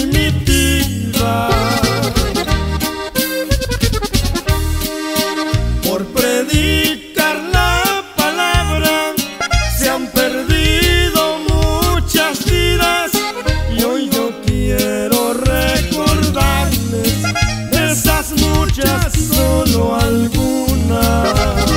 primitiva. Por predicar la palabra se han perdido muchas vidas, y hoy yo quiero recordarles de esas muchas solo algunas.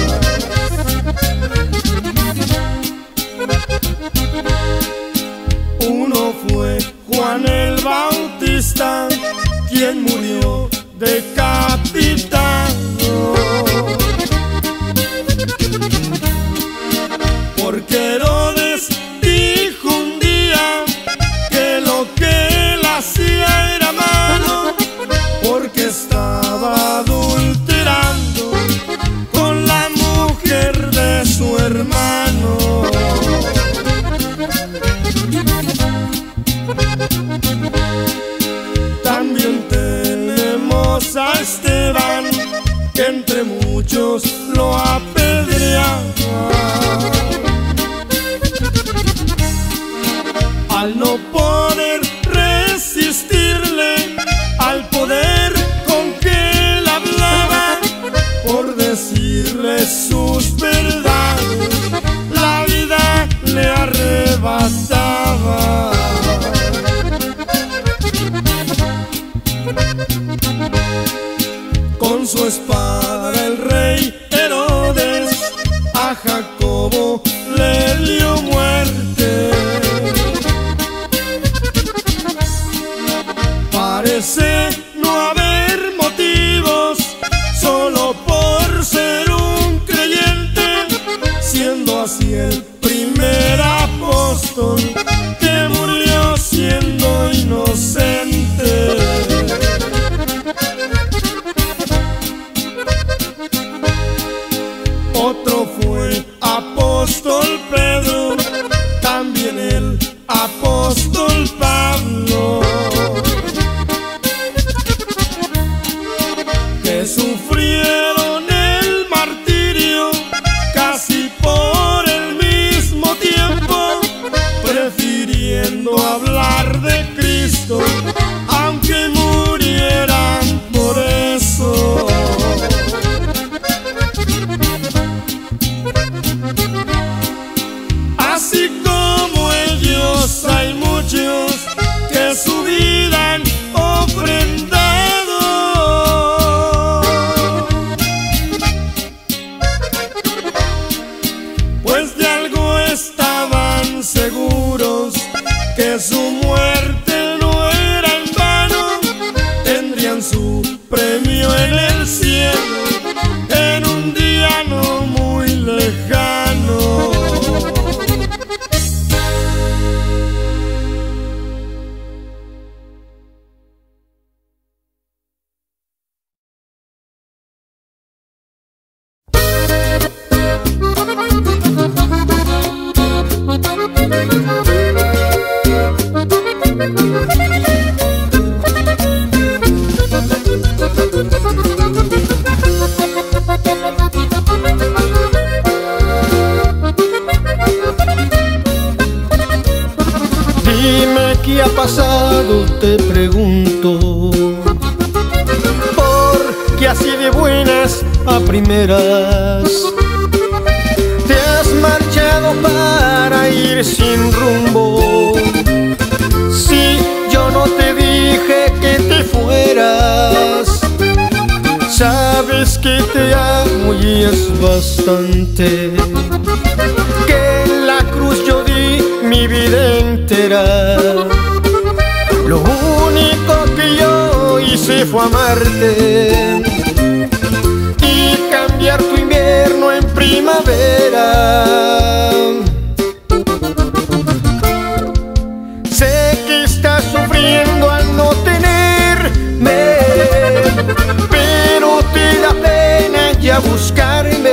Uno fue Juan el Bautista, quien murió decapitado porque Herodes dijo un día que lo que él hacía era malo, porque estaba adulterando con la mujer de su hermano. También tenemos a Esteban, que entre muchos lo apedreaba. Al no poder resistirle al poder con que él hablaba, por decirle sus verdades, la vida le arrebataba. Con su espada el rey Herodes a Jacobo le dio muerte. Parece no haber motivos solo por ser un creyente, siendo así el primer apóstol que murió siendo inocente. Otro fue apóstol Pedro, también el apóstol Pablo, que sufrieron el martirio casi por el mismo tiempo, prefiriendo hablar de Cristo aunque murieran por eso. Así como ellos hay muchos que su vida han ofrendado, pues de algo estaban seguros, que su muerte no era en vano, tendrían su premio en el cielo en un día no muy lejano. Dime qué ha pasado, te pregunto, porque así de buenas a primeras te has marchado para ir sin rumbo. Si yo no te dije que te fueras, sabes que te amo y es bastante, que en la cruz yo di mi vida entera. Lo único que yo hice fue amarte y cambiar tu invierno en primavera. Sé que estás sufriendo al no tenerme, pero te da pena ya buscarme.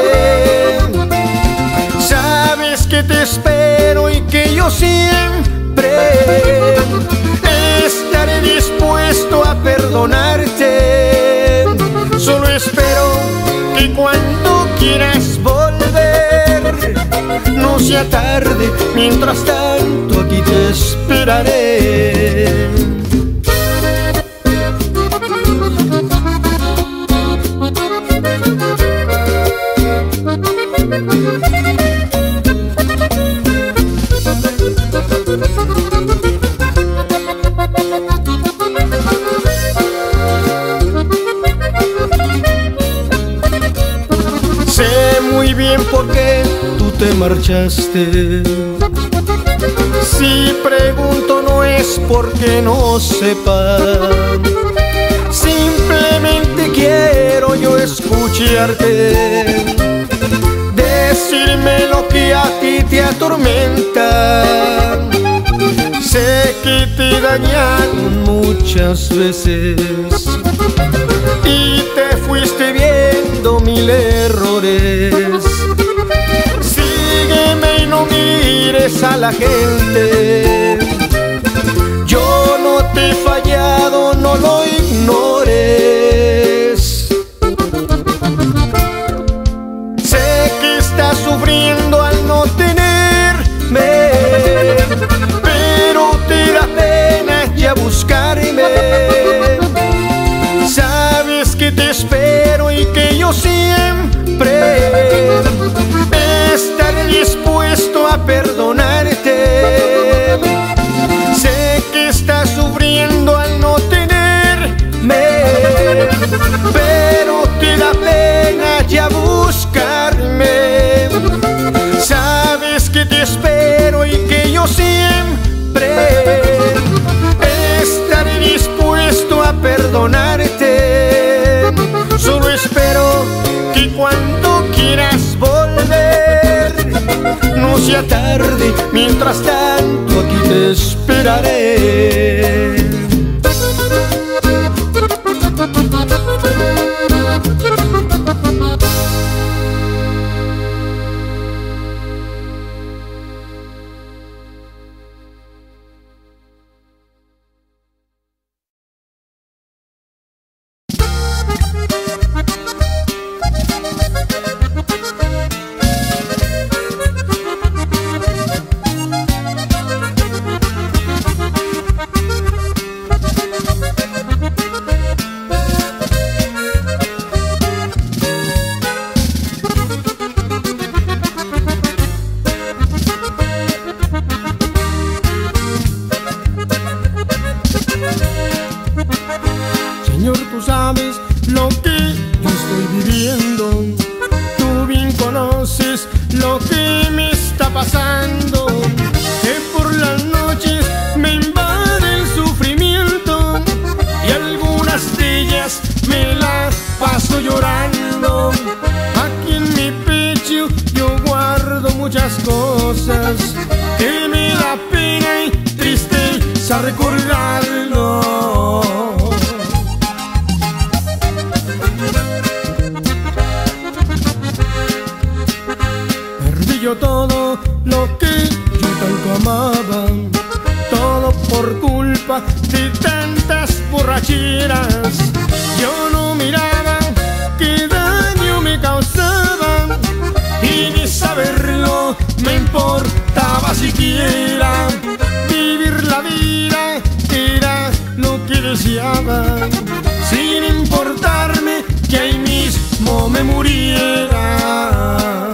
Sabes que te espero y que yo siempre estaré dispuesto a perdonarte. Solo espero que cuando quieras volver no sea tarde, mientras tanto aquí te esperaré. muy bien por qué tú te marchaste. Si pregunto no es porque no sepa, simplemente quiero yo escucharte, decirme lo que a ti te atormenta. Sé que te dañaron muchas veces y te fuiste viendo mil errores. Sígueme y no mires a la gente. Yo no te he fallado, no lo ignores. Sé que estás sufriendo al no tenerme, pero te da pena ya buscarme. Sabes que te espero y que yo siempre estaré dispuesto a perdonarte. Sé que estás sufriendo al no tenerme, pero te da pena ya buscarme. Sabes que te espero y que yo siempre estaré dispuesto a perdonarte. Solo espero que cuando quieras volver no sea tarde, mientras tanto aquí te esperaré. Señor, tú sabes lo que yo estoy viviendo. Tú bien conoces lo que me está pasando. Que por las noches me invade el sufrimiento y algunas de ellas me las paso llorando. Aquí en mi pecho yo guardo muchas cosas que me da pena y tristeza recordarlo. Yo todo lo que yo tanto amaba, todo por culpa de tantas borracheras. Yo no miraba qué daño me causaba y ni saberlo me importaba siquiera. Vivir la vida era lo que deseaba, sin importarme que ahí mismo me muriera.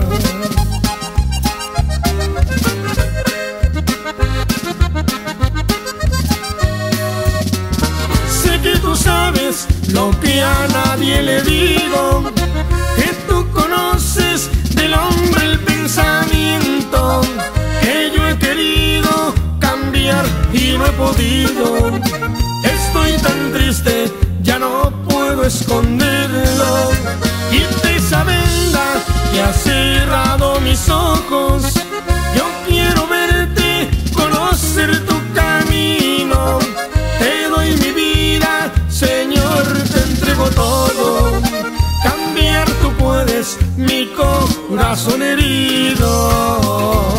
Tú sabes lo que a nadie le digo, que tú conoces del hombre el pensamiento, que yo he querido cambiar y no he podido. Estoy tan triste, ya no puedo esconderlo. Quita esa venda que ha cerrado mis ojos. Yo quiero verte, conocer tu camino. Te doy mi vida, Señor, te entrego todo. Cambiar tú puedes mi corazón herido.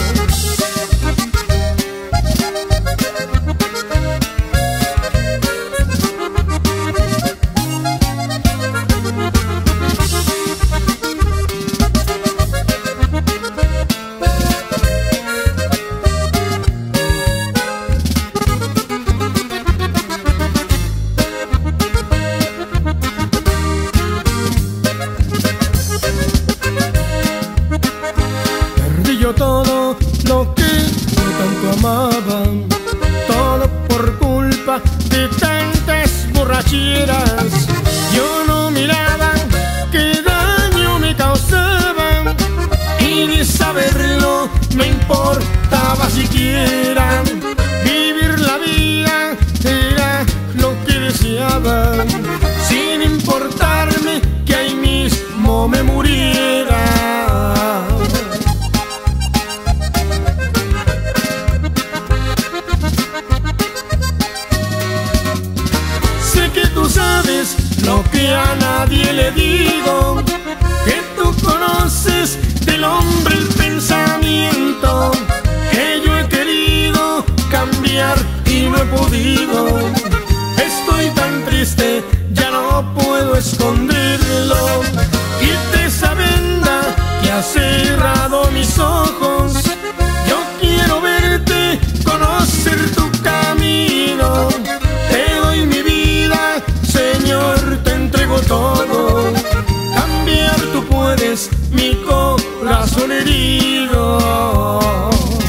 Todo lo que yo tanto amaba, todo por culpa de tantas borracheras. Yo no miraba qué daño me causaba me importaba siquiera. Vivir la vida era lo que deseaba, sin importarme que ahí mismo me muriera. Sé que tú sabes lo que a nadie le digo, que tú conoces del hombre el pensamiento, que yo he querido cambiar y no he podido. Estoy tan triste, ya no puedo esconderlo. Quite esa venda que ha cerrado mis ojos. Yo quiero verte, conocer tu camino. Te doy mi vida, Señor, te entrego todo. Cambiar tú puedes mi corazón herido.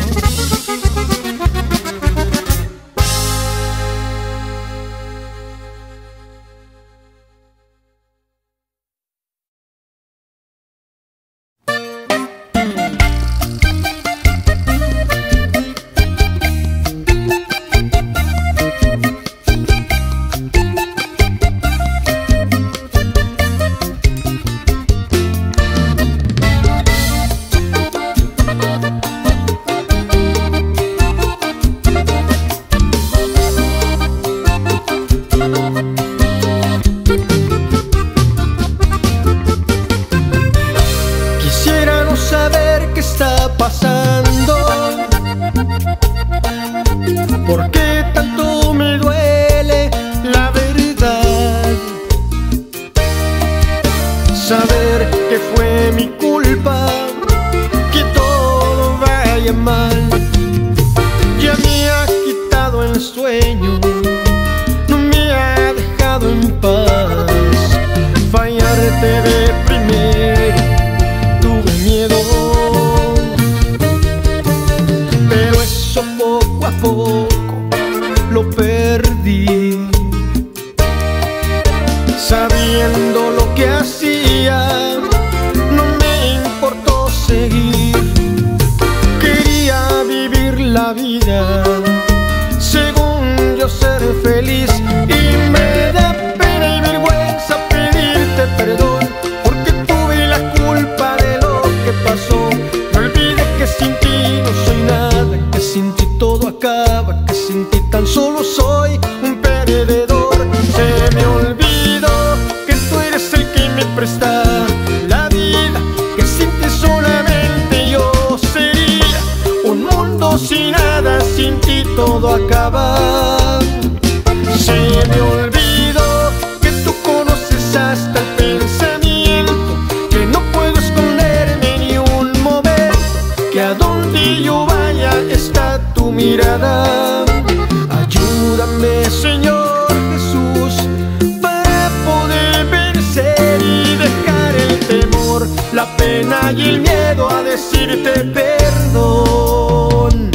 ¿Por qué tanto me duele la verdad? Saber que fue mi culpa, que todo vaya mal. Ya me ha quitado el sueño, no me ha dejado en paz. Fallarte de primero tuve miedo, pero eso poco a poco lo perdí. Sabiendo lo que hacía, no me importó seguir. Quería vivir la vida, según yo ser feliz. Y me da pena y vergüenza pedirte perdón, porque tuve la culpa de lo que pasó. No olvides que sin ti no soy nada, que sin ti todo acaba, que sin ti tan solo soy un perdedor. Se me olvidó que tú eres el que me presta la vida, que sin ti solamente yo sería un mundo sin nada, sin ti todo acaba. Se me olvidó que tú conoces hasta el pensamiento, que no puedo esconderme ni un momento, que a donde yo vaya está tu mirada. Ayúdame, Señor Jesús, para poder vencer y dejar el temor, la pena y el miedo a decirte perdón.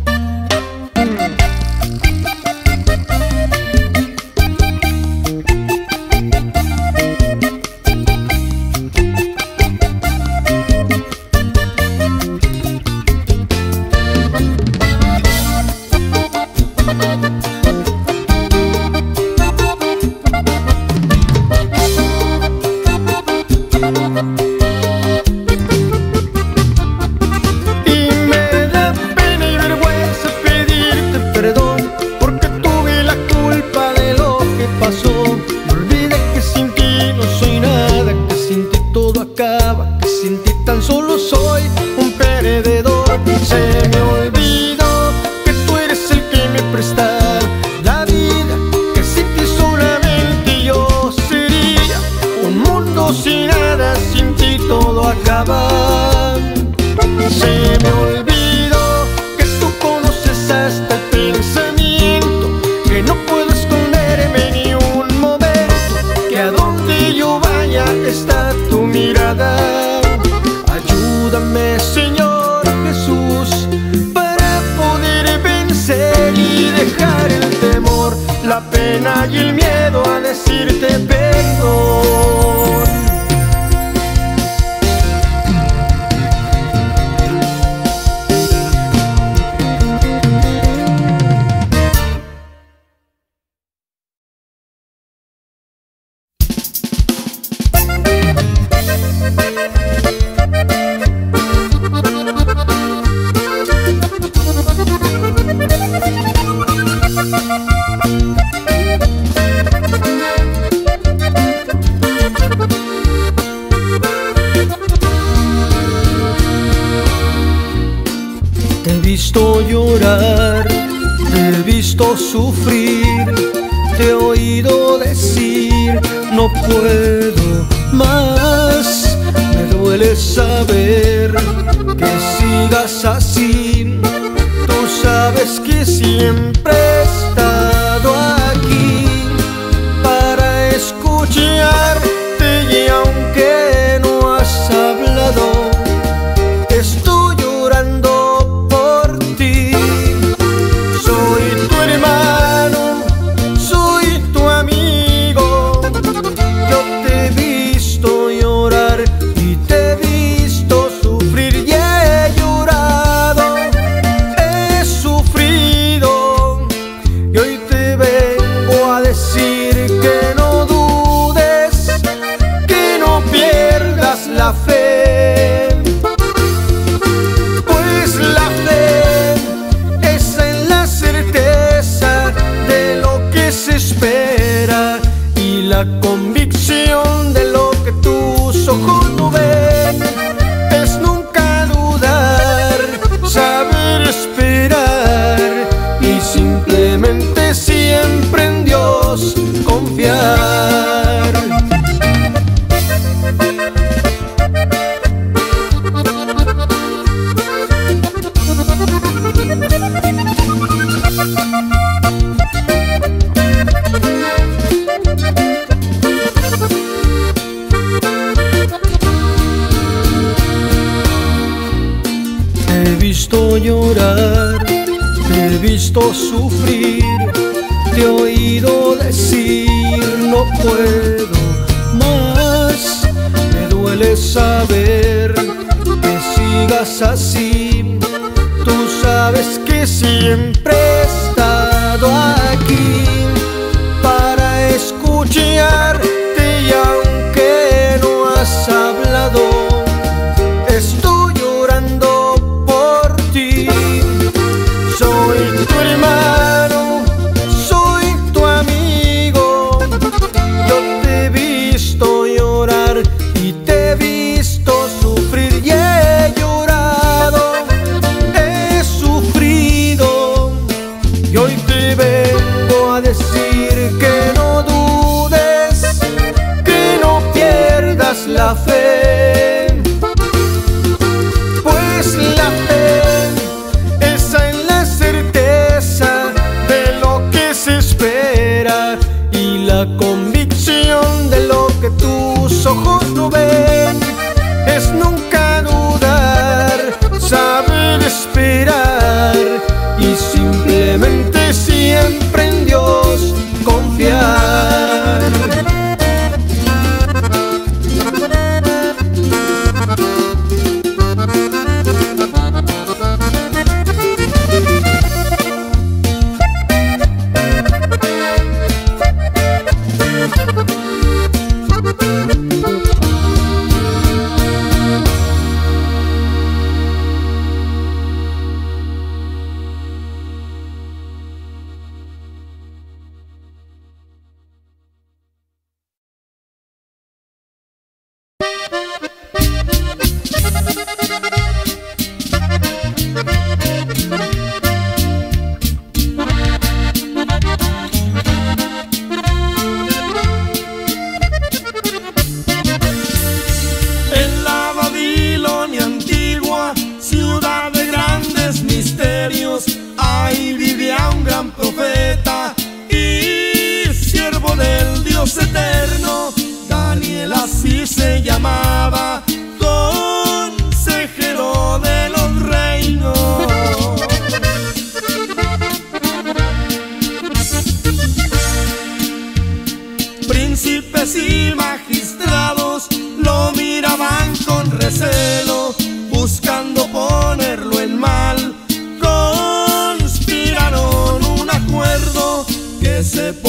Ayúdame, Señor Jesús, para poder vencer y dejar el temor, la pena y el miedo a decirte perdón. Te he visto llorar, te he visto sufrir, te he oído decir no puedo más. Me duele saber que sigas así. Tú sabes que siempre he estado aquí para escucharte, y aunque no has hablado, estoy llorando por ti. Soy tu hermano, soy tu amigo. Yo te he visto llorar y te he visto sufrir, y he llorado, he sufrido, y hoy te vengo a decir que no dudes, que no pierdas la fe. Pues la fe es en la certeza de lo que se espera y la convicción de lo que tus ojos no ven. Es nunca dudar, saber esperar y simplemente siempre en Dios confiar. Te he visto llorar, te he visto sufrir, te he oído decir no puedo más. Me duele saber que sigas así. Tú sabes que siempre he estado aquí para escucharte, y aunque no has hablado, estoy llorando por ti. Soy tu hermano, soy tu amigo. Yo te he visto llorar y te he visto sufrir, y he llorado, he sufrido, y hoy te vengo a decir que no dudes, que no pierdas la fe. Pues la fe es en la certeza de lo que se espera y la convicción de lo que tus ojos no ven. Es nunca dudar, saber esperar y simplemente siempre en Dios confiar.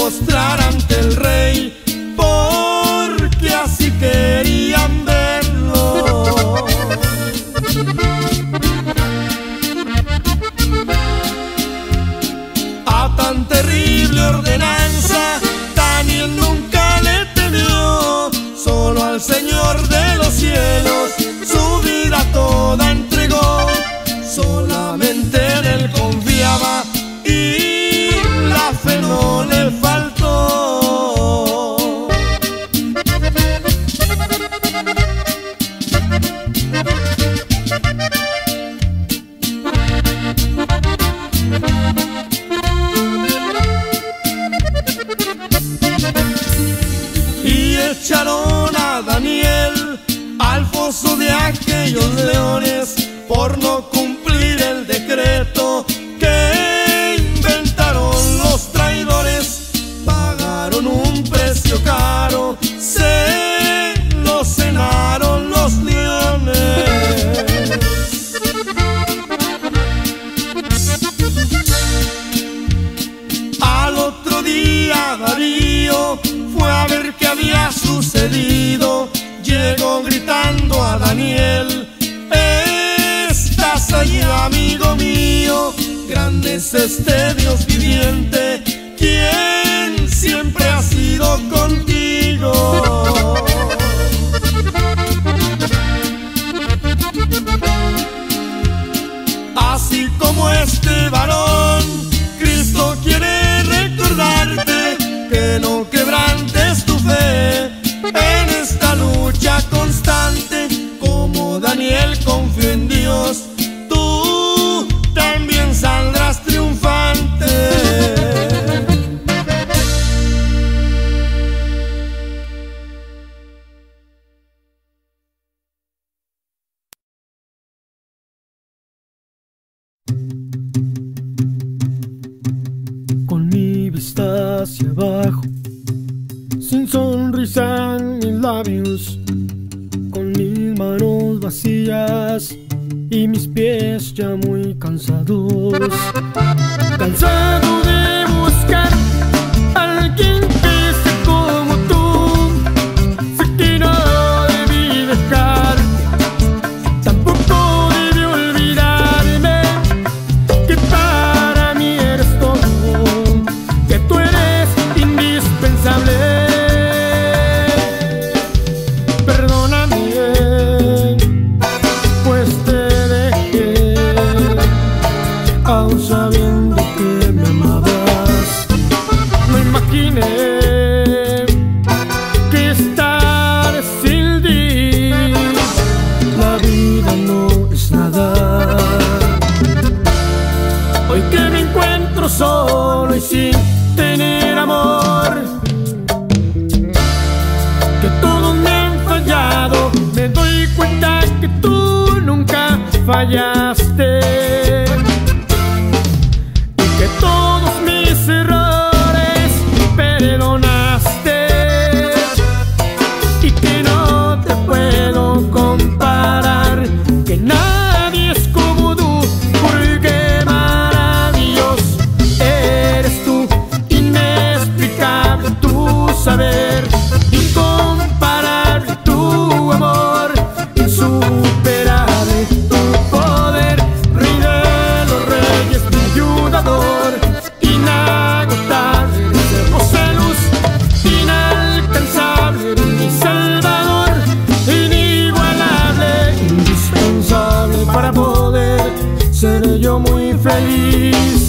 postrar ante el rey, porque así querían verlo. echaron a Daniel al foso de aquellos leones por no cumplir el decreto que inventaron los traidores. Pagaron un precio caro, se lo cenaron los leones. Al otro día Darío fue a ver qué había sucedido. Llegó gritando a Daniel: estás allí, amigo mío, grande es este Dios viviente, quien siempre ha sido contigo. Así como este varón, Cristo quiere recordarte que no quebrantes tu fe en esta lucha constante. Como Daniel confió en Dios, tú también saldrás triunfante. Con mi vista hacia abajo, sin sonrisa en mis labios, con mis manos vacías y mis pies ya muy cansados. Cansado de buscar a alguien que sea como tú. Sé que no debí dejarte, tampoco debí olvidarme que para mí eres todo, que tú eres indispensable. Aún sabiendo que me amabas, no imaginé que estar sin ti, la vida no es nada. Hoy que me encuentro solo y sin tener amor, que todos me han fallado, me doy cuenta que tú nunca fallaste. Todos mis errores perdonaste y que no te puedo comparar, que nadie es como tú, porque maravilloso eres tú, inexplicable tu saber, incomparable tu amor, insuperable tu poder, Rey de los reyes, mi ayudador, inagotable, eres hermosa luz, inalcanzable, eres mi salvador, inigualable, indispensable para poder ser yo muy feliz.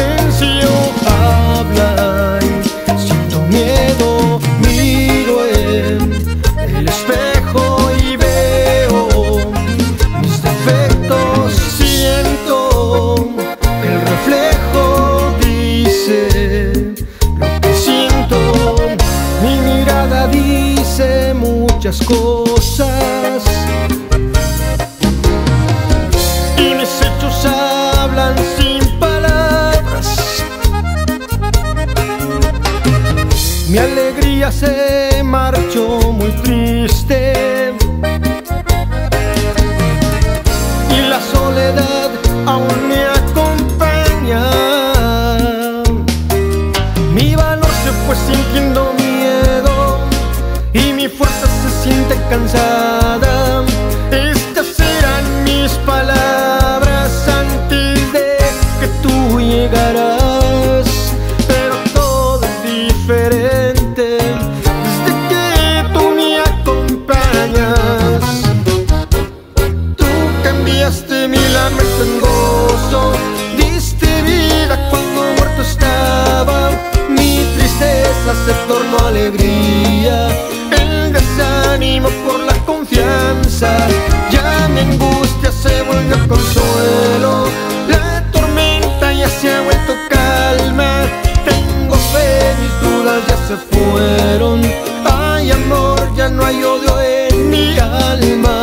silencio habla y siento miedo. Miro en el espejo y veo mis defectos. Siento el reflejo dice lo que siento. Mi mirada dice muchas cosas y mis hechos hablan sin palabras. Mi alegría se marchó muy triste y la soledad aún me acompaña. Mi valor se fue sintiendo miedo y mi fuerza se siente cansada. Estas eran mis palabras antes de que tú llegaras, pero todo es diferente desde que tú me acompañas. Tú cambiaste mi lamento en gozo, diste vida cuando muerto estaba. Mi tristeza se tornó alegría, el desánimo por la confianza. Ya mi angustia se volvió consuelo, la tormenta ya se ha vuelto calma. Tengo fe, mis dudas ya se fueron. Hay amor, ya no hay odio en mi alma.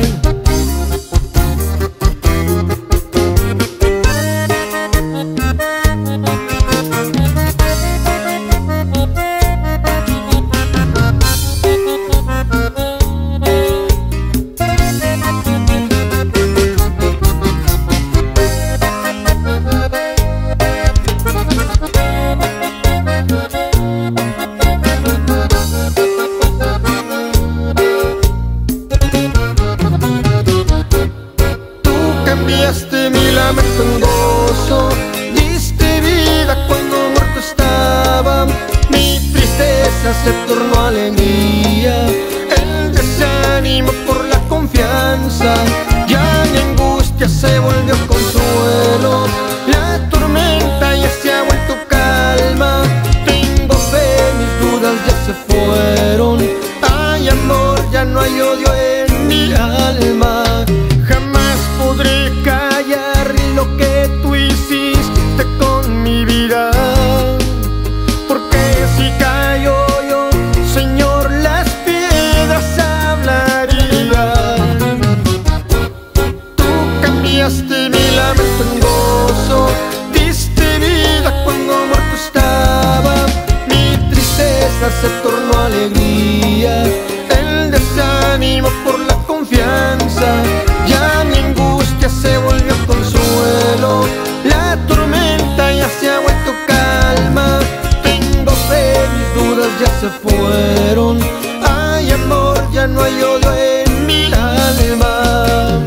Cambiaste mi lamento en gozo, diste vida cuando muerto estaba. Mi tristeza se tornó alegría, el desánimo por la confianza. Ya mi angustia se volvió consuelo, la tormenta ya se ha vuelto calma. Tengo fe, mis dudas ya se fueron. Hay amor, ya no hay odio en mi alma. Jamás podré callar lo que tú hiciste con mi vida, porque si callo yo, Señor, las piedras hablarían. Tú cambiaste mi lamento en gozo, diste vida cuando muerto estaba. Mi tristeza se tornó alegría, el desánimo por la confianza. Ya mi angustia se volvió consuelo, la tormenta ya se ha vuelto calma. Tengo fe, mis dudas ya se fueron. Hay amor, ya no hay odio en mi alma.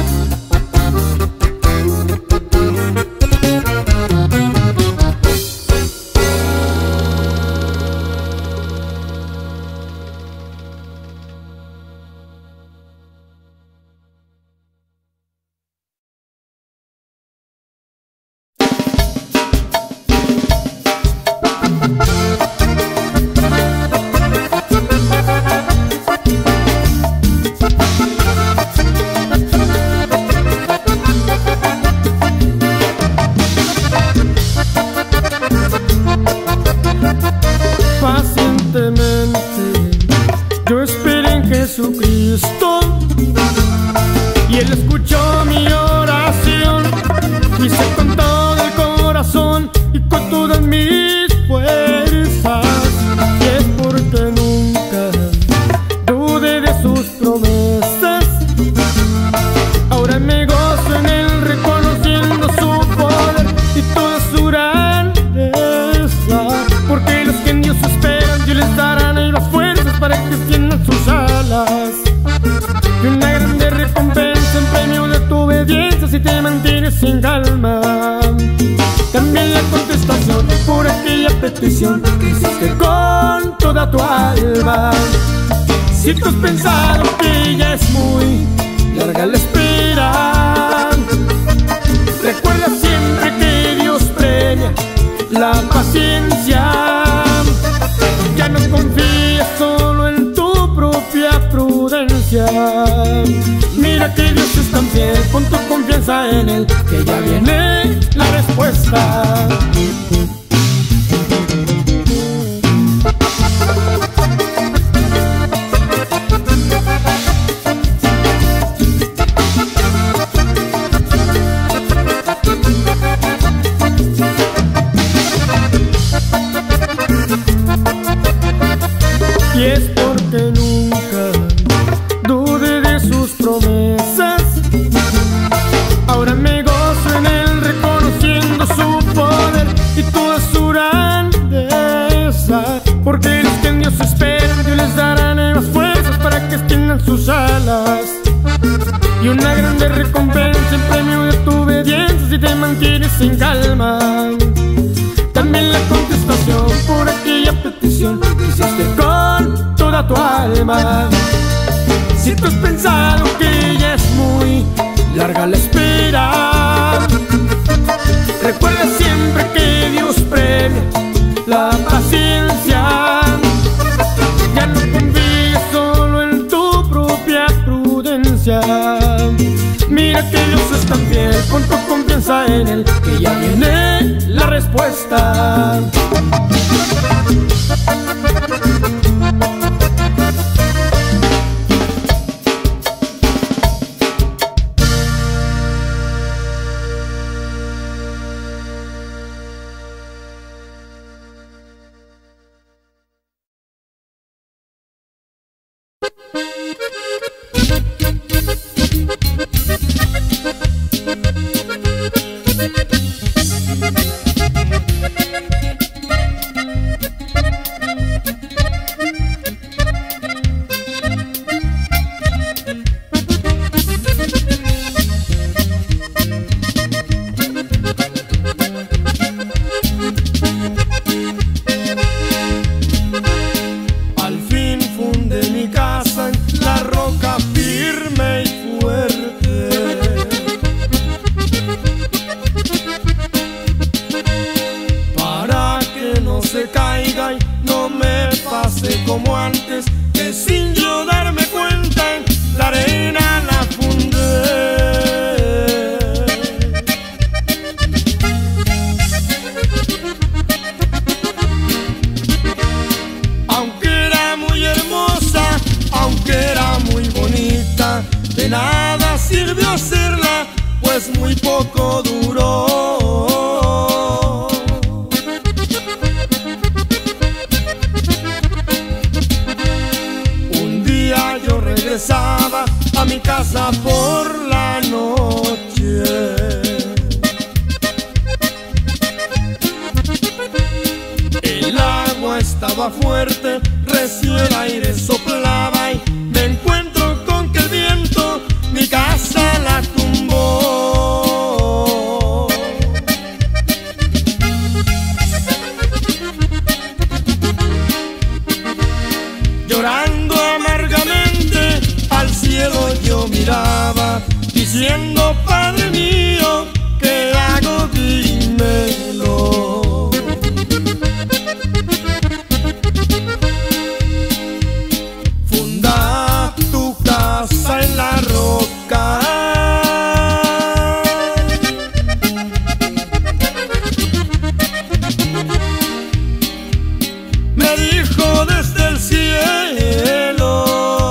Yo esperé en Jesucristo y Él escuchó mi oración. Hice con todo el corazón y con todas mis fuerzas, y es porque nunca dudé de sus promesas. Ahora me gozo en Él reconociendo su poder y toda su grandeza, porque los que en Dios esperan, Dios les dará nuevas fuerzas para que extiendan sus alas. Y una grande recompensa en premio de tu obediencia si te mantienes en calma. También la contestación por aquella petición que hiciste con toda tu alma. Si tú has pensado que ya es muy larga la espera, recuerda siempre que Dios premia la paciencia. Ya no confíes solo en tu propia prudencia. Mira que Dios es tan fiel, pon tu confianza en Él, que ya viene la respuesta. Y es porque nunca dude de sus promesas. Ahora me gozo en Él, reconociendo su poder y toda su grandeza. Porque los que en Dios esperan, Dios les dará nuevas fuerzas para que extiendan sus alas. Y una grande recompensa en premio de tu obediencia si te mantienes en calma. También la contestación por aquella petición que hiciste con toda tu alma. Si tú has pensado que ya es muy larga la espera, recuerda siempre que Dios premia la paciencia. Ya no confíes solo en tu propia prudencia. Mira que Dios es tan fiel, pon tu confianza en Él, que ya viene la respuesta. Como antes, que sin yo darme cuenta en la arena la fundé. Aunque era muy hermosa, aunque era muy bonita, de nada sirvió hacerla, pues muy poco duró. Regresaba a mi casa por la noche. El agua estaba fuerte, recio el aire soplaba y me encuentro con que el viento mi casa la tumbó. Llorando amargamente al cielo yo miraba, diciendo: Padre mío, ¿qué hago? Dímelo. Funda tu casa en la roca, me dijo desde el cielo.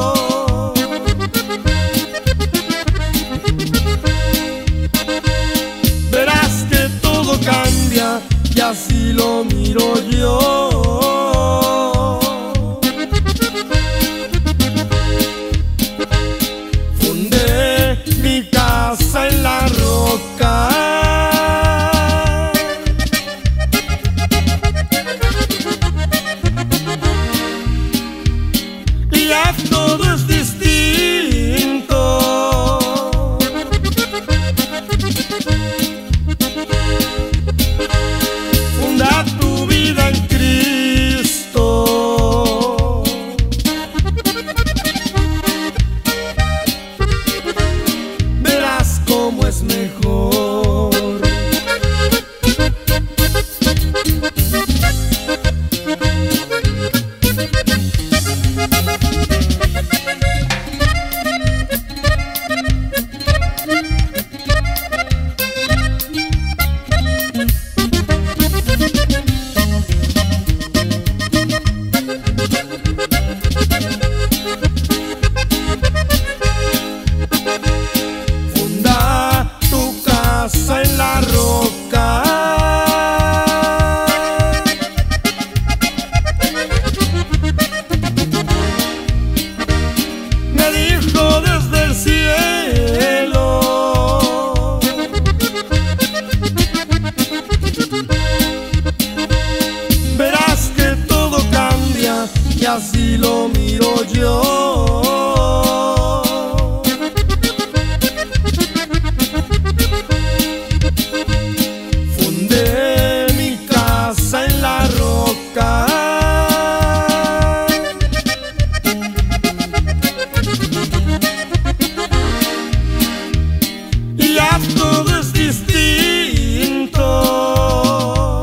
Y así lo miro yo. Fundé mi casa en la roca, y ya todo es distinto. Funda tu vida en Cristo. así lo miro yo. Fundé mi casa en la roca, y ya todo es distinto.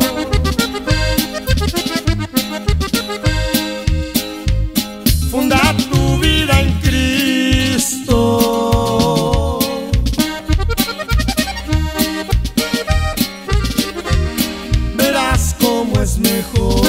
Funda tu vida en Cristo, verás cómo es mejor.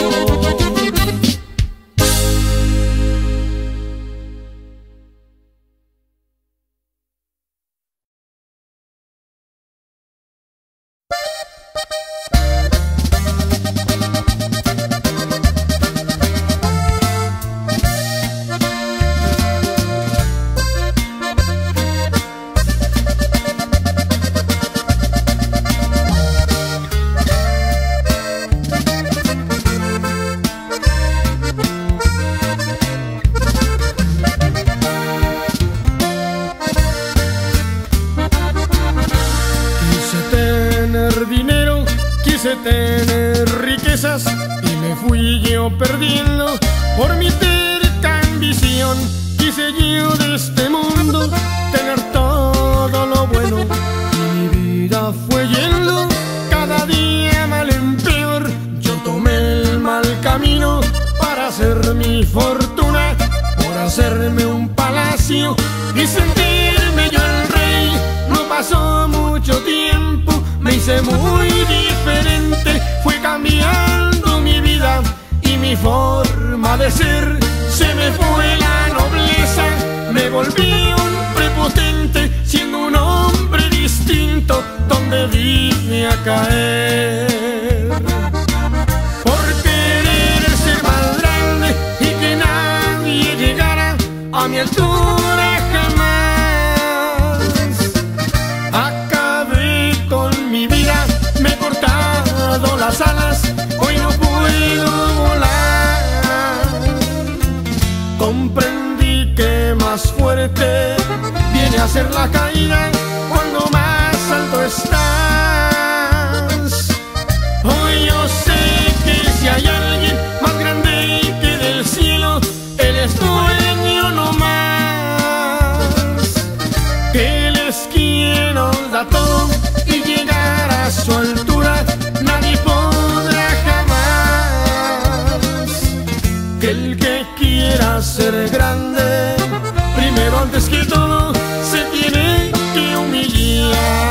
Dinero, quise tener riquezas y me fui yo perdiendo por mi terca ambición. Quise yo de este mundo tener todo lo bueno y mi vida fue yendo cada día mal en peor. Yo tomé el mal camino para hacer mi fortuna, por hacerme un palacio y sentirme yo el rey. No pasó mucho tiempo, me hice muy diferente, fue cambiando mi vida y mi forma de ser. Se me fue la nobleza, me volví un prepotente, siendo un hombre distinto donde vine a caer. Por querer ser más grande y que nadie llegara a mi altura jamás, acabé con mi vida, me he cortado las alas, hoy no puedo volar. Comprendí que más fuerte viene a ser la caída cuando más alto estás. Hoy yo sé que si hay alguien más grande que del cielo, Él es dueño no más, que Él es quien nos da todo y llegar a su altura nadie podrá jamás. Que el que quiera ser grande, primero antes que todo se tiene que humillar.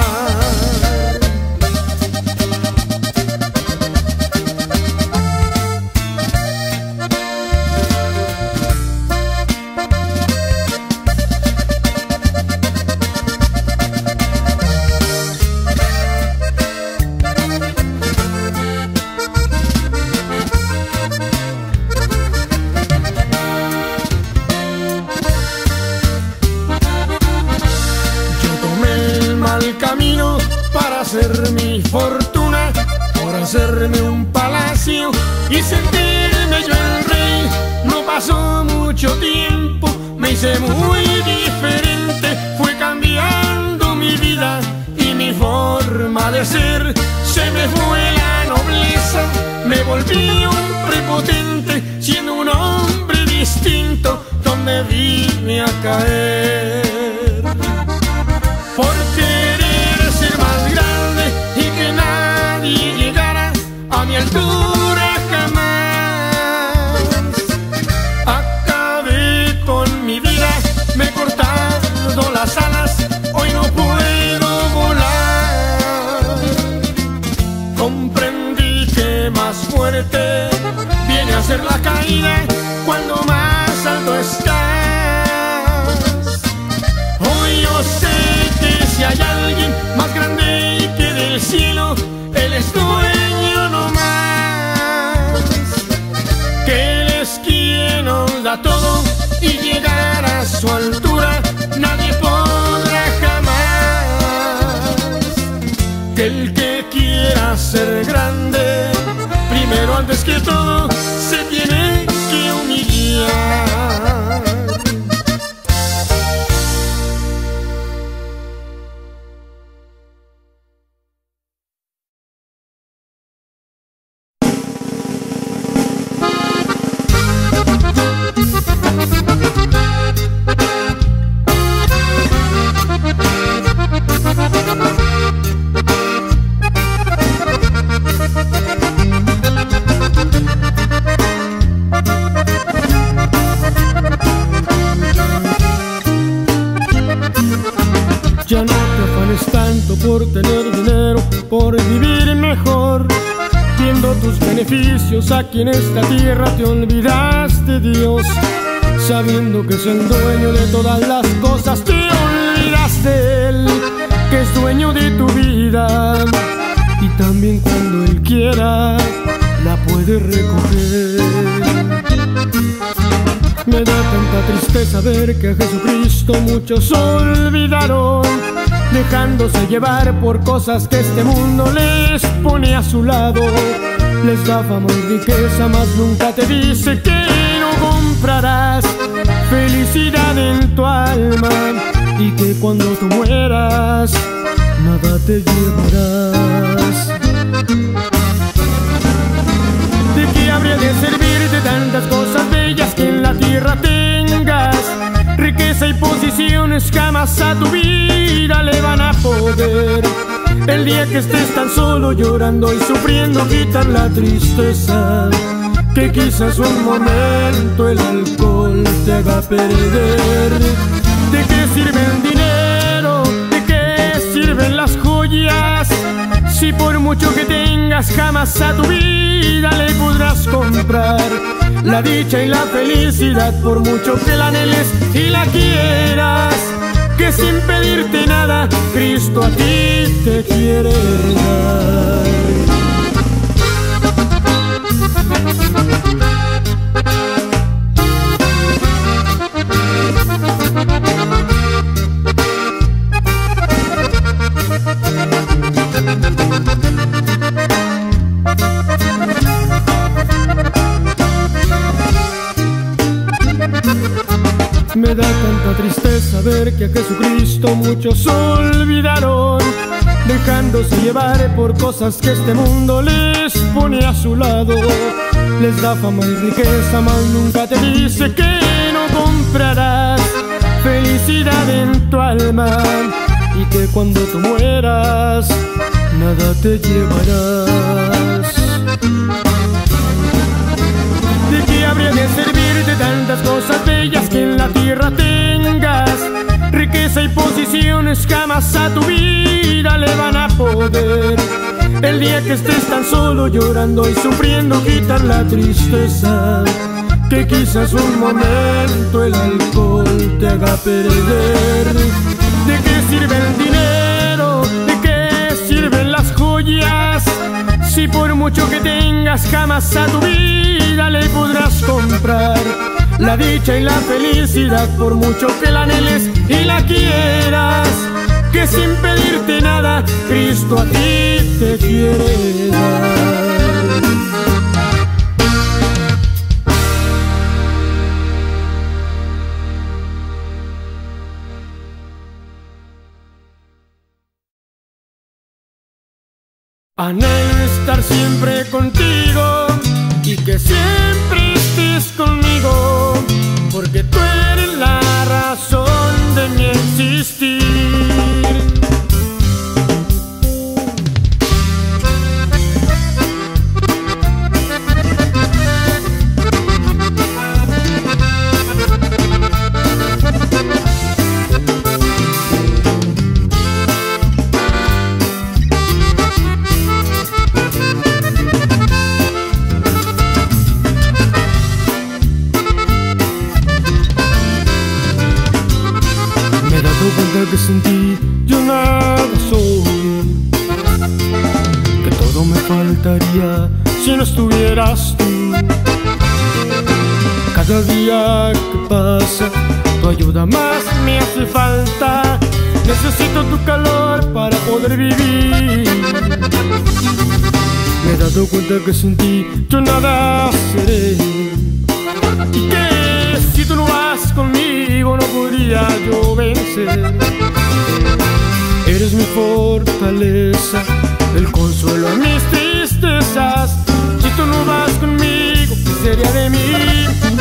Camino para hacer mi fortuna, por hacerme un palacio y sentirme yo el rey. No pasó mucho tiempo, me hice muy diferente, fue cambiando mi vida y mi forma de ser. Se me fue la nobleza, me volví un prepotente, siendo un hombre distinto donde vine a caer. Por querer ser más grande y que nadie llegara a mi altura jamás, acabé con mi vida, me he cortado las alas, hoy no puedo volar. Comprendí que más fuerte viene a ser la caída cuando más alto estás. Hoy yo sé que si hay alguien más grande que del cielo, Él es dueño no más, que Él es quien nos da todo y llegar a su altura nadie podrá jamás. Que el que quiera ser grande, primero antes que todo se tiene que humillar. beneficios. Aquí en esta tierra te olvidaste de Dios, sabiendo que es el dueño de todas las cosas. Te olvidaste de Él, que es dueño de tu vida, y también cuando Él quiera la puede recoger. Me da tanta tristeza ver que a Jesucristo muchos olvidaron, dejándose llevar por cosas que este mundo les pone a su lado. Les da fama y riqueza, mas nunca te dice que no comprarás felicidad en tu alma, y que cuando tú mueras nada te llevarás. ¿De qué habría de servirte tantas cosas bellas que en la tierra tengas? Riqueza y posiciones jamás a tu vida le van a poder. El día que estés tan solo llorando y sufriendo, quitar la tristeza, que quizás un momento el alcohol te haga perder. ¿De qué sirve el dinero? ¿De qué sirven las joyas? Si por mucho que tengas jamás a tu vida le podrás comprar la dicha y la felicidad, por mucho que la anheles y la quieras, que sin pedirte nada Cristo a ti te quiere dar. Me da tanta tristeza ver que a Jesucristo muchos olvidaron, dejándose llevar por cosas que este mundo les pone a su lado. Les da fama y riqueza, mas nunca te dice que no comprarás felicidad en tu alma, y que cuando tú mueras nada te llevarás. ¿De qué habría de servirte tantas cosas bellas que en la tierra tengas? Riqueza y posiciones jamás a tu vida le van a poder. El día que estés tan solo llorando y sufriendo, quitar la tristeza, que quizás un momento el alcohol te haga perder. ¿De qué sirve el dinero? ¿De qué sirven las joyas? Si por mucho que tengas jamás a tu vida le podrás comprar la dicha y la felicidad, por mucho que la anheles y la quieras, que sin pedirte nada Cristo a ti te quiere dar. Anhelo estar siempre contigo y que siempre estés conmigo, porque tú eres la razón de mi existir. Que sin ti yo nada soy, que todo me faltaría si no estuvieras tú. Cada día que pasa tu ayuda más me hace falta, necesito tu calor para poder vivir. Me he dado cuenta que sin ti yo nada seré, y que si tú no vas conmigo no podría yo vencer. Eres mi fortaleza, el consuelo a mis tristezas. Si tú no vas conmigo, ¿qué sería de mí?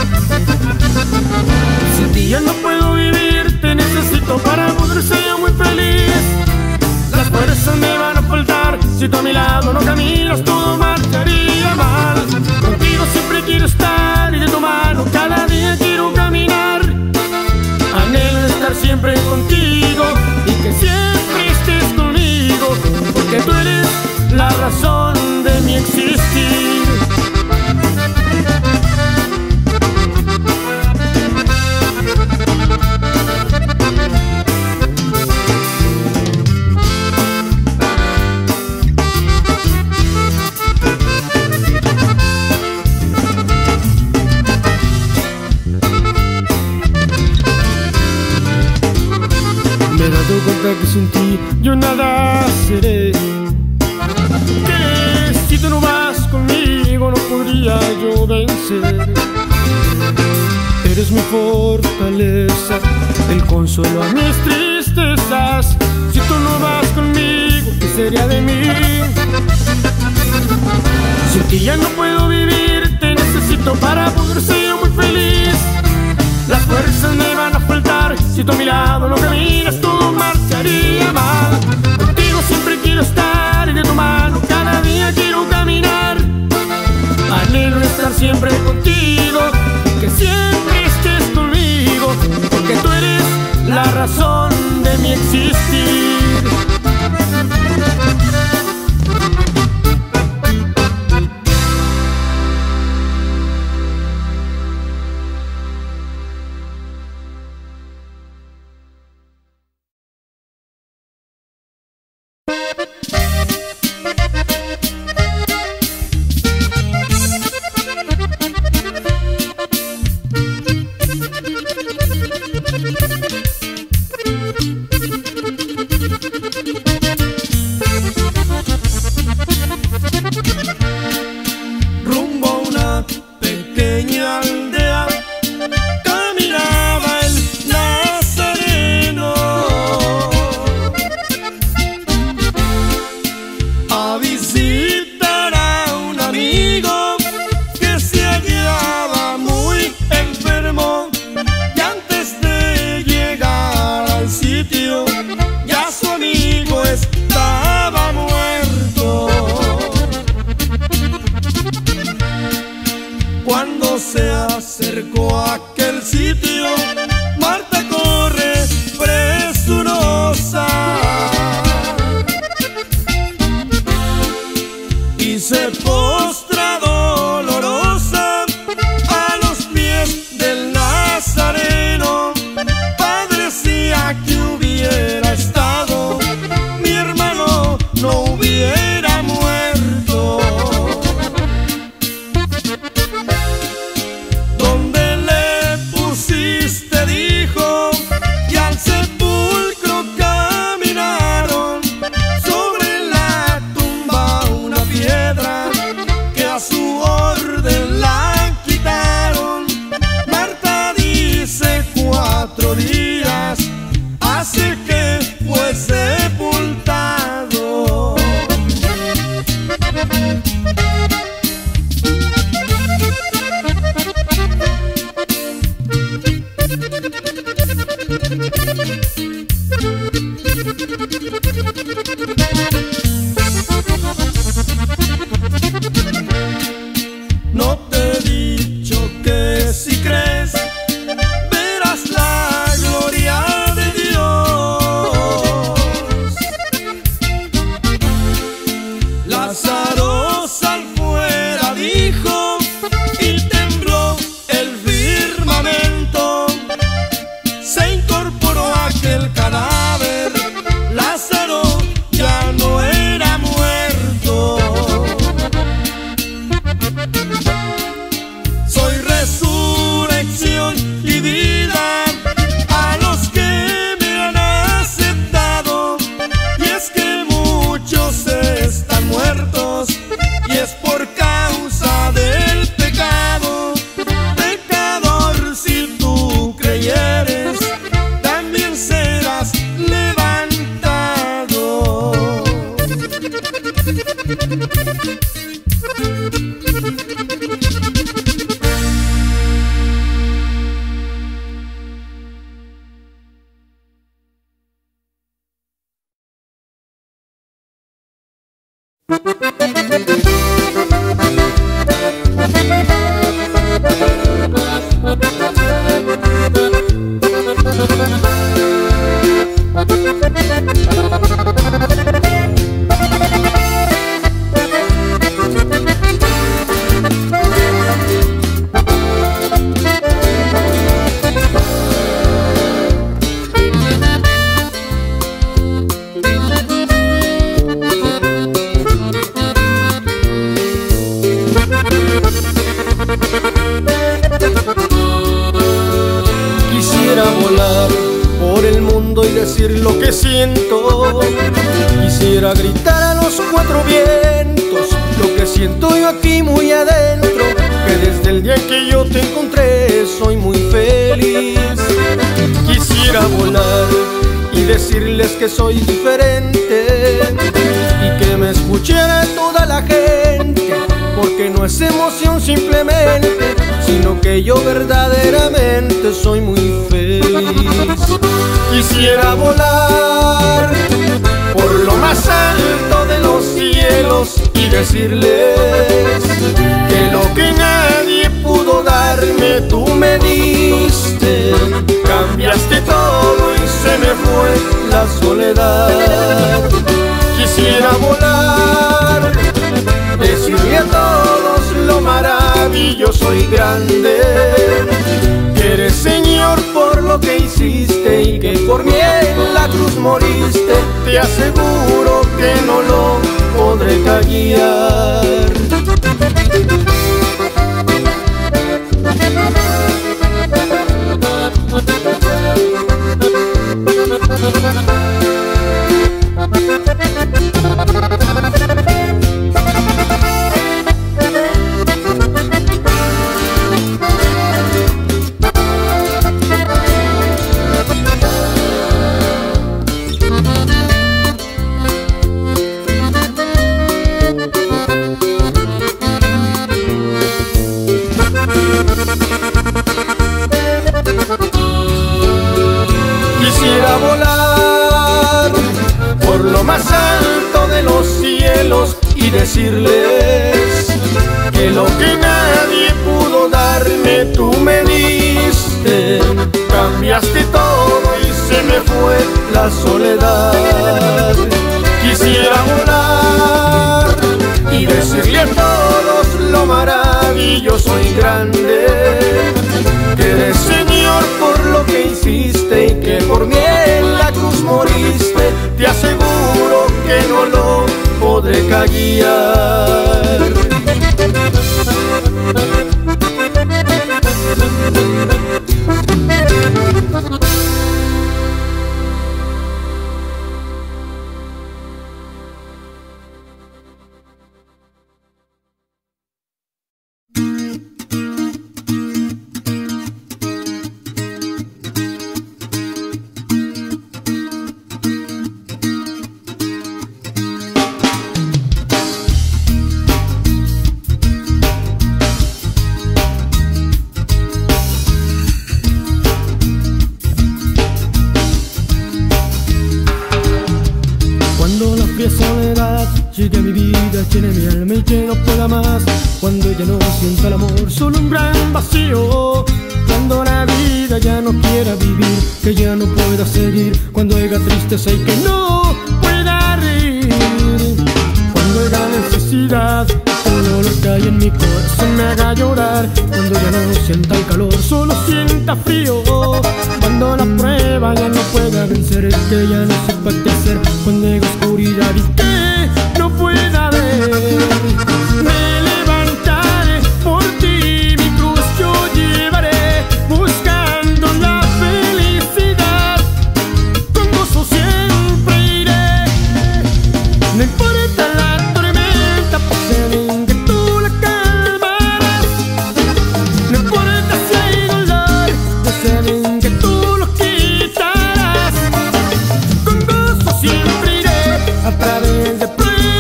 Sin ti ya no puedo vivir, te necesito para poder ser muy feliz. Las fuerzas me van a faltar, si tú a mi lado no caminas, todo marcharía mal. Contigo siempre quiero estar y de tu mano cada día quiero caminar. Anhelo estar siempre contigo y que siempre estés conmigo, porque tú eres la razón que sin ti yo nada seré. Que si tú no vas conmigo no podría yo vencer. Eres mi fortaleza, el consuelo a mis tristezas. Si tú no vas conmigo, ¿qué sería de mí? Sin ti ya no puedo vivir, te necesito para poder ser muy feliz. Las fuerzas me van a faltar, si tú a mi lado no caminas, todo marcharía mal. Contigo siempre quiero estar y de tu mano cada día quiero caminar. Anhelo estar siempre contigo, que siempre estés conmigo, porque tú eres la razón de mi existir. Cuando se acercó a aquel sitio, Marta corre presurosa y se postra dolorosa a los pies del Nazareno. Padre, si aquí hubiera estado, mi hermano no hubiera muerto. ¿Dónde le pusiste?, dijo, y al sepulcro caminaron. Sobre la tumba una piedra que a su orden la quitaron. Marta dice 4 días hace que fue sepultado. No te he dicho que si crees verás la gloria de Dios. Lázaro, sal fuera, dijo, y tembló el firmamento. Se incorporó aquel cadáver, Lázaro ya no era muerto. Soy resurrección y vida a los que me han aceptado. Y es que muchos están muertos y es por causa del pecado. Pecador, si tú creyeres, también serás levantado. Quisiera volar por el mundo fondo y decir lo que siento. Quisiera gritar a los cuatro vientos lo que siento yo aquí muy adentro, que desde el día en que yo te encontré soy muy feliz. Quisiera volar y decirles que soy diferente y que me escuchara toda la gente, porque no es emoción simplemente, sino que yo verdaderamente soy muy feliz. Quisiera volar por lo más alto de los cielos y decirles que lo que nadie pudo darme tú me diste. Cambiaste todo y se me fue la soledad. Quisiera volar, decirle a todos lo maravilloso y grande que eres Señor por lo que hiciste y que por mí en la cruz moriste. Te aseguro que no lo podré callar. Quisiera volar por lo más alto de los cielos y decirles que lo que nadie pudo darme tú me diste. Cambiaste todo y se me fue la soledad. Quisiera volar y decirle a todos lo maravilloso y grande que eres Señor por lo que hiciste y que por mí en la cruz moriste. Te aseguro que no lo podré callar. Llegue a mi vida, llene mi alma y que no pueda más. Cuando ya no sienta el amor, solo un gran vacío. Cuando la vida ya no quiera vivir, que ya no pueda seguir. Cuando haya tristeza y que no pueda reír. Cuando haya necesidad, el dolor que hay en mi corazón me haga llorar. Cuando ya no sienta el calor, solo sienta frío. Cuando la prueba ya no pueda vencer, que ya no sepa qué hacer. Cuando haya oscuridad y que no pueda ver, me levantaré por ti, mi cruz yo llevaré, buscando la felicidad, con gozo siempre iré. No importa la tormenta, pues sé que tú la calmarás. No importa si hay dolor, pues sé que tú lo quitarás. Con gozo siempre iré a través de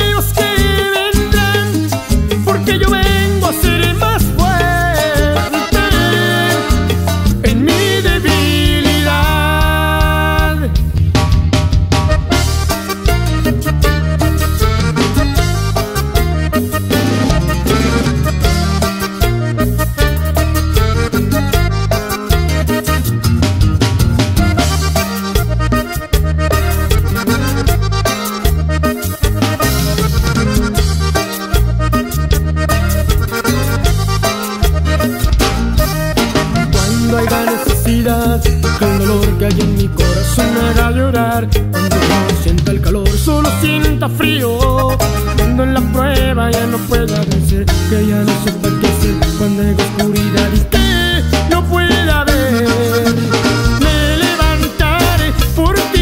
con dolor que hay en mi corazón me haga llorar. Cuando no sienta el calor, solo sienta frío. Cuando en la prueba ya no pueda vencer, que ya no sepa qué hacer. Cuando haya oscuridad y que no pueda ver, me levantaré porque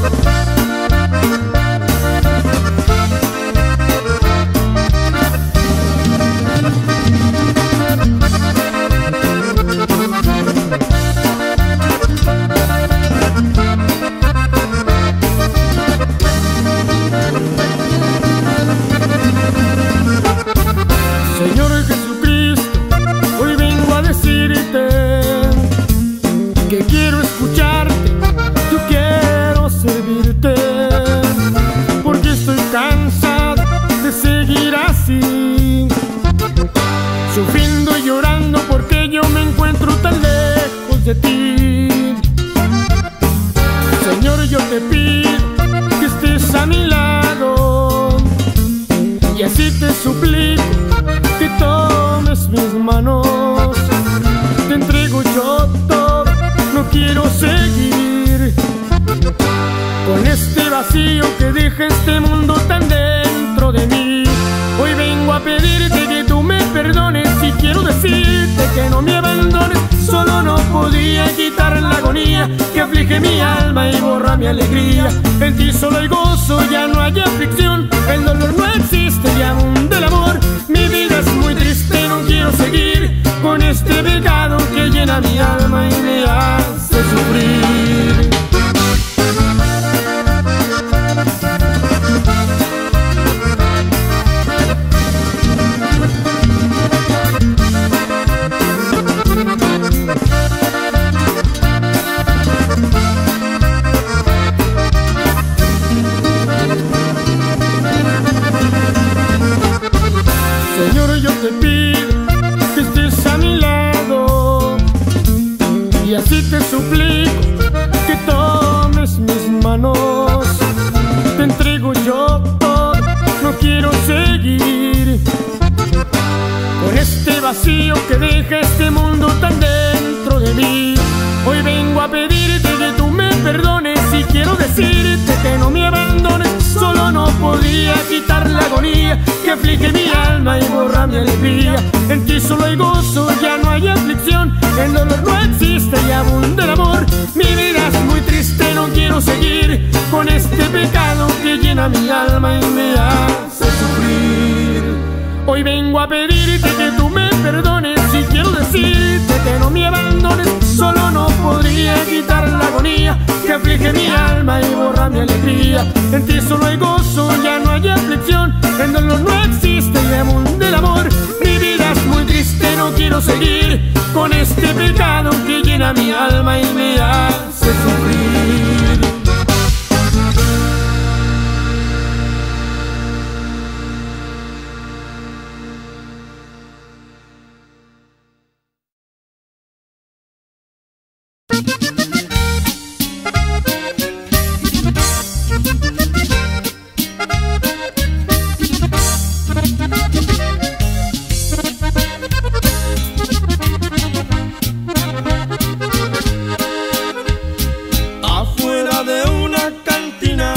Sufriendo y llorando porque yo me encuentro tan lejos de ti. Señor, yo te pido que estés a mi lado, y así te suplico que tomes mis manos. Te entrego yo todo, no quiero seguir con este vacío que deja este mundo tan dentro de mí. Hoy vengo a pedirte que tú me perdones y quiero decirte que no me abandones. Solo no podía quitar la agonía que aflige mi alma y borra mi alegría. En ti solo hay gozo, ya no hay aflicción, el dolor no existe y aún del amor. Mi vida es muy triste, no quiero seguir con este pecado que llena mi alma y me hace sufrir. Señor, yo te pido que estés a mi lado, y así te suplico que tomes mis manos. Te entrego yo todo, no quiero seguir con este vacío que deja este mundo tan dentro de mí. Hoy vengo a pedirte que tú me perdones y quiero decirte que no me abandones. Solo no podía quitar la agonía que aflige mi alma y borra mi alegría. En ti solo hay gozo, ya no hay aflicción, el dolor no existe y abunda el amor. Mi vida es muy triste, no quiero seguir con este pecado que llena mi alma y me hace sufrir. Hoy vengo a pedirte que tú me perdones y quiero decirte que no me abandones. Solo no podría quitar la agonía que aflige mi alma y borra mi alegría. En ti solo hay gozo, ya no hay aflicción, el dolor no existe y abunda el amor. Mi vida es muy triste, no quiero seguir con este pecado que llena mi alma y me hace sufrir. Afuera de una cantina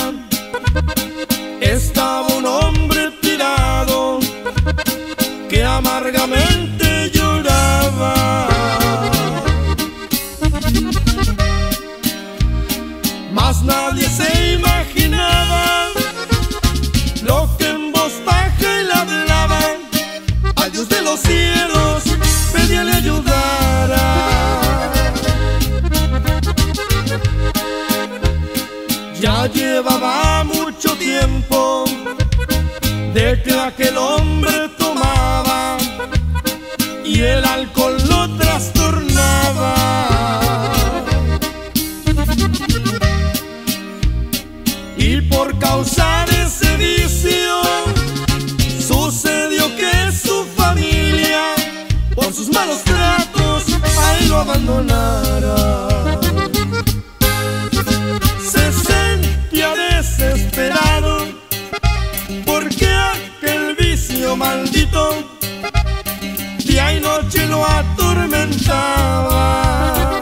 estaba un hombre tirado que amargamente lloraba. Mas nadie se imaginaba lo que en voz baja él hablaba. Al Dios de los cielos pedía le ayudara. Ya llevaba mucho tiempo de que aquel hombre tomaba y el alcohol lo trastornaba. Y por causa de ese vicio sucedió que su familia por sus malos tratos a él lo abandonara. Se sentía desesperado porque aquel vicio maldito día y noche lo atormentaba.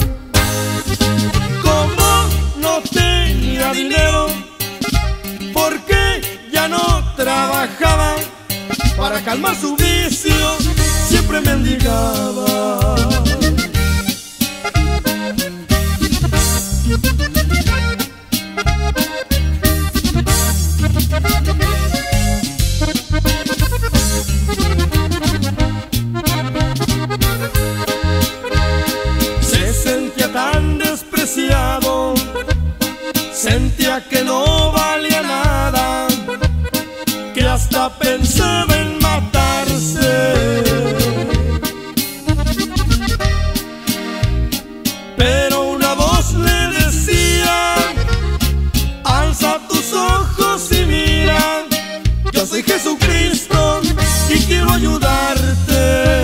Como no tenía dinero porque ya no trabajaba, para calmar su vicio siempre mendigaba. Jesucristo, y quiero ayudarte.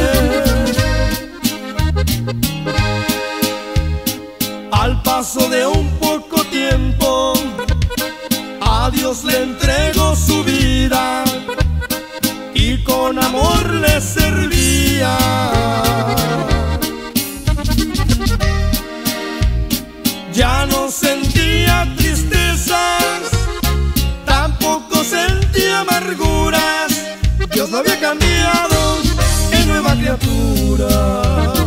Al paso de un poco tiempo, a Dios le entregó su vida y con amor le servía. Ya no sentía tristezas, tampoco sentía amarguras. Dios lo había cambiado en nueva criatura.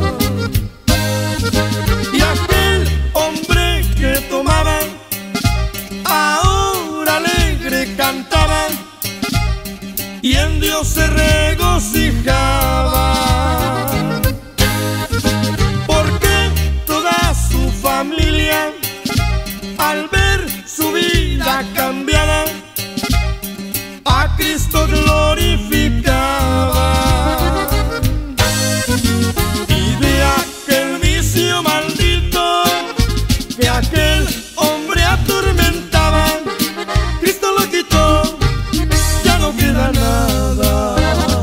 Y aquel hombre que tomaba, ahora alegre cantaba y en Dios se regocijaba. Porque toda su familia, al ver su vida cambiada, a Cristo glorificaba. Y de aquel vicio maldito que aquel hombre atormentaba, Cristo lo quitó, ya no queda nada.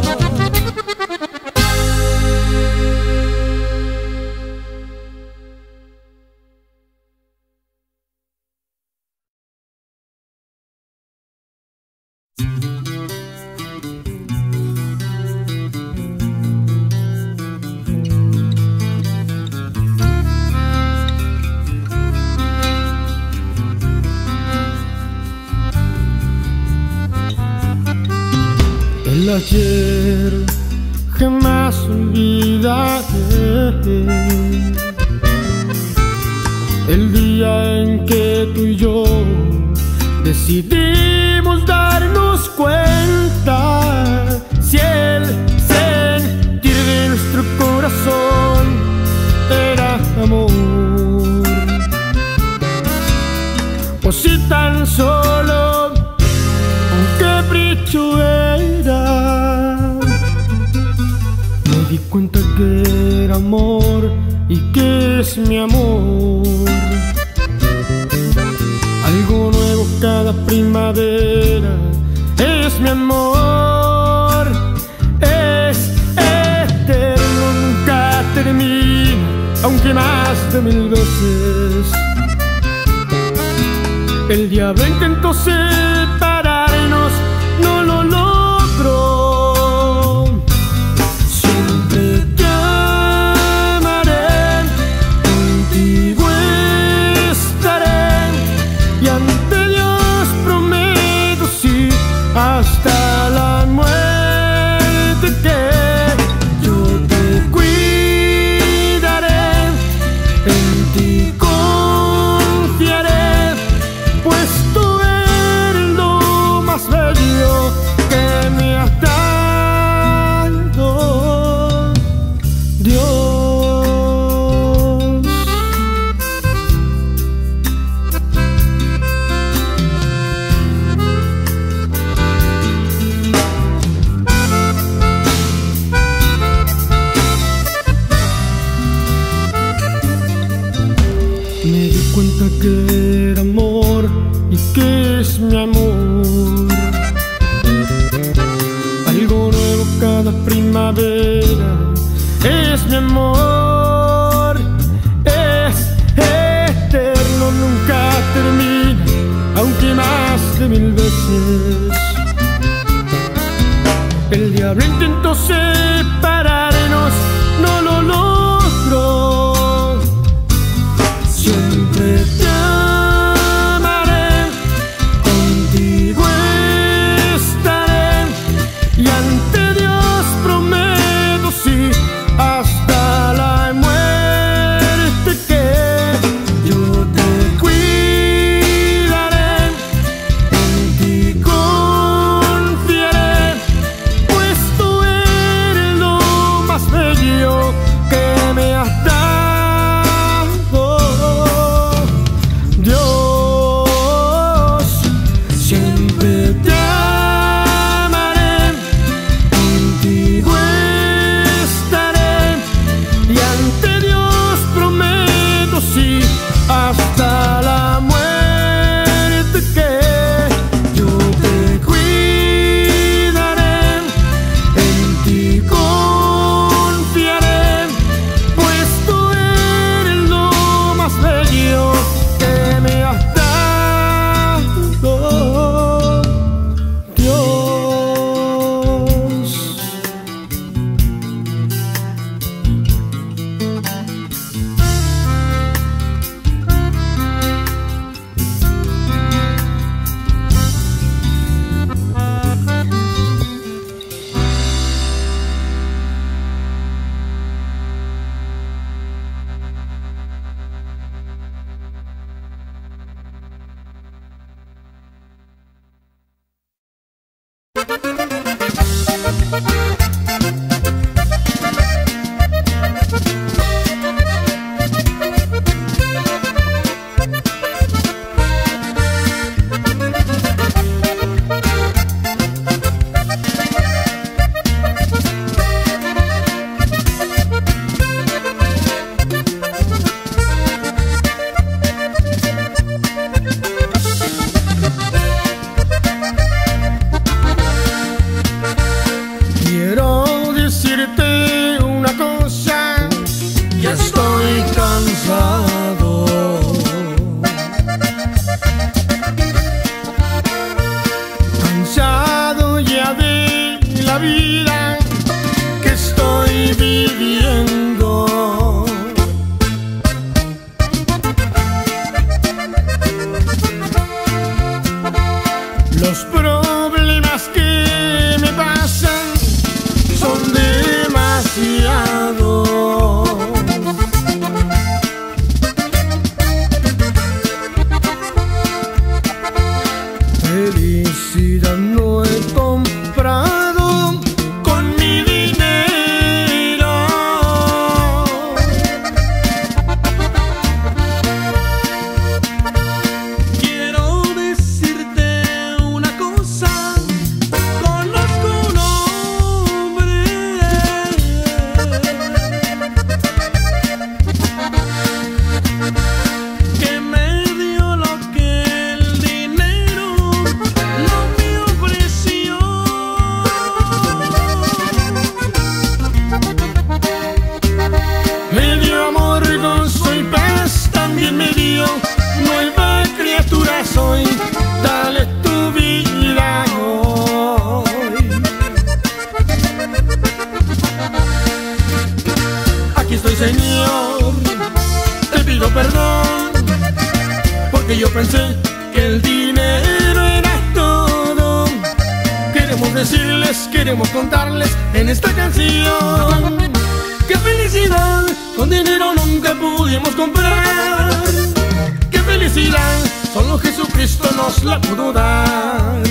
El ayer jamás olvidaré, el día en que tú y yo decidimos darnos cuenta si el sentir de nuestro corazón era amor, o si tan solo un capricho era. Me di cuenta que era amor y que es mi amor. Algo nuevo cada primavera es mi amor. Es eterno, nunca termina, aunque más de 1000 veces. El diablo intentó separarnos, no lo logró. Siempre te amaré, contigo estaré, y ante Dios prometo, sí, hasta la muerte, que yo te cuidaré, en ti confiaré, pues tú eres lo más bello que me has dado, Dios. Me di cuenta que era amor y que es mi amor. Algo nuevo cada primavera es mi amor. Es eterno, nunca termina, aunque más de 1000 veces. El diablo intentó separarnos, no lo logró. Siempre te amaré, contigo estaré, y ante Dios prometo, sí, hasta la muerte, que yo te cuidaré, en ti confiaré, pues tú eres perdón, porque yo pensé que el dinero era todo. Queremos decirles, queremos contarles en esta canción que felicidad con dinero nunca pudimos comprar. Que felicidad solo Jesucristo nos la pudo dar.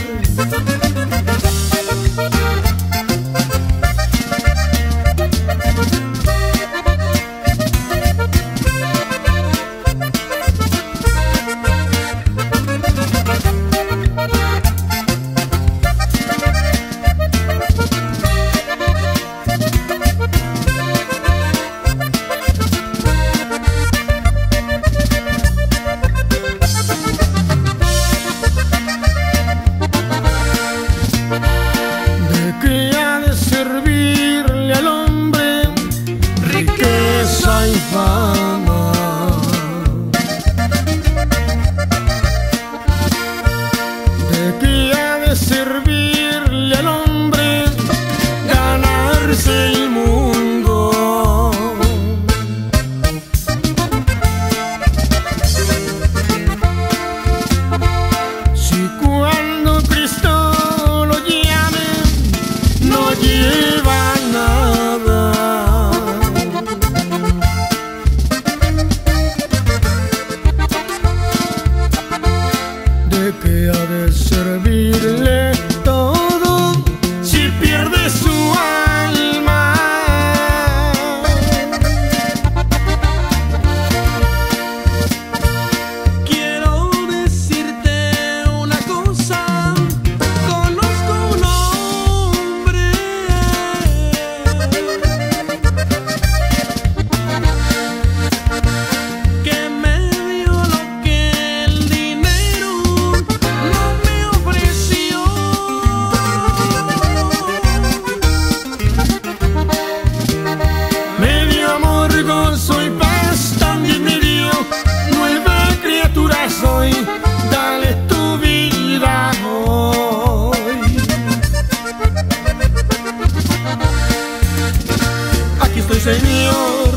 Señor,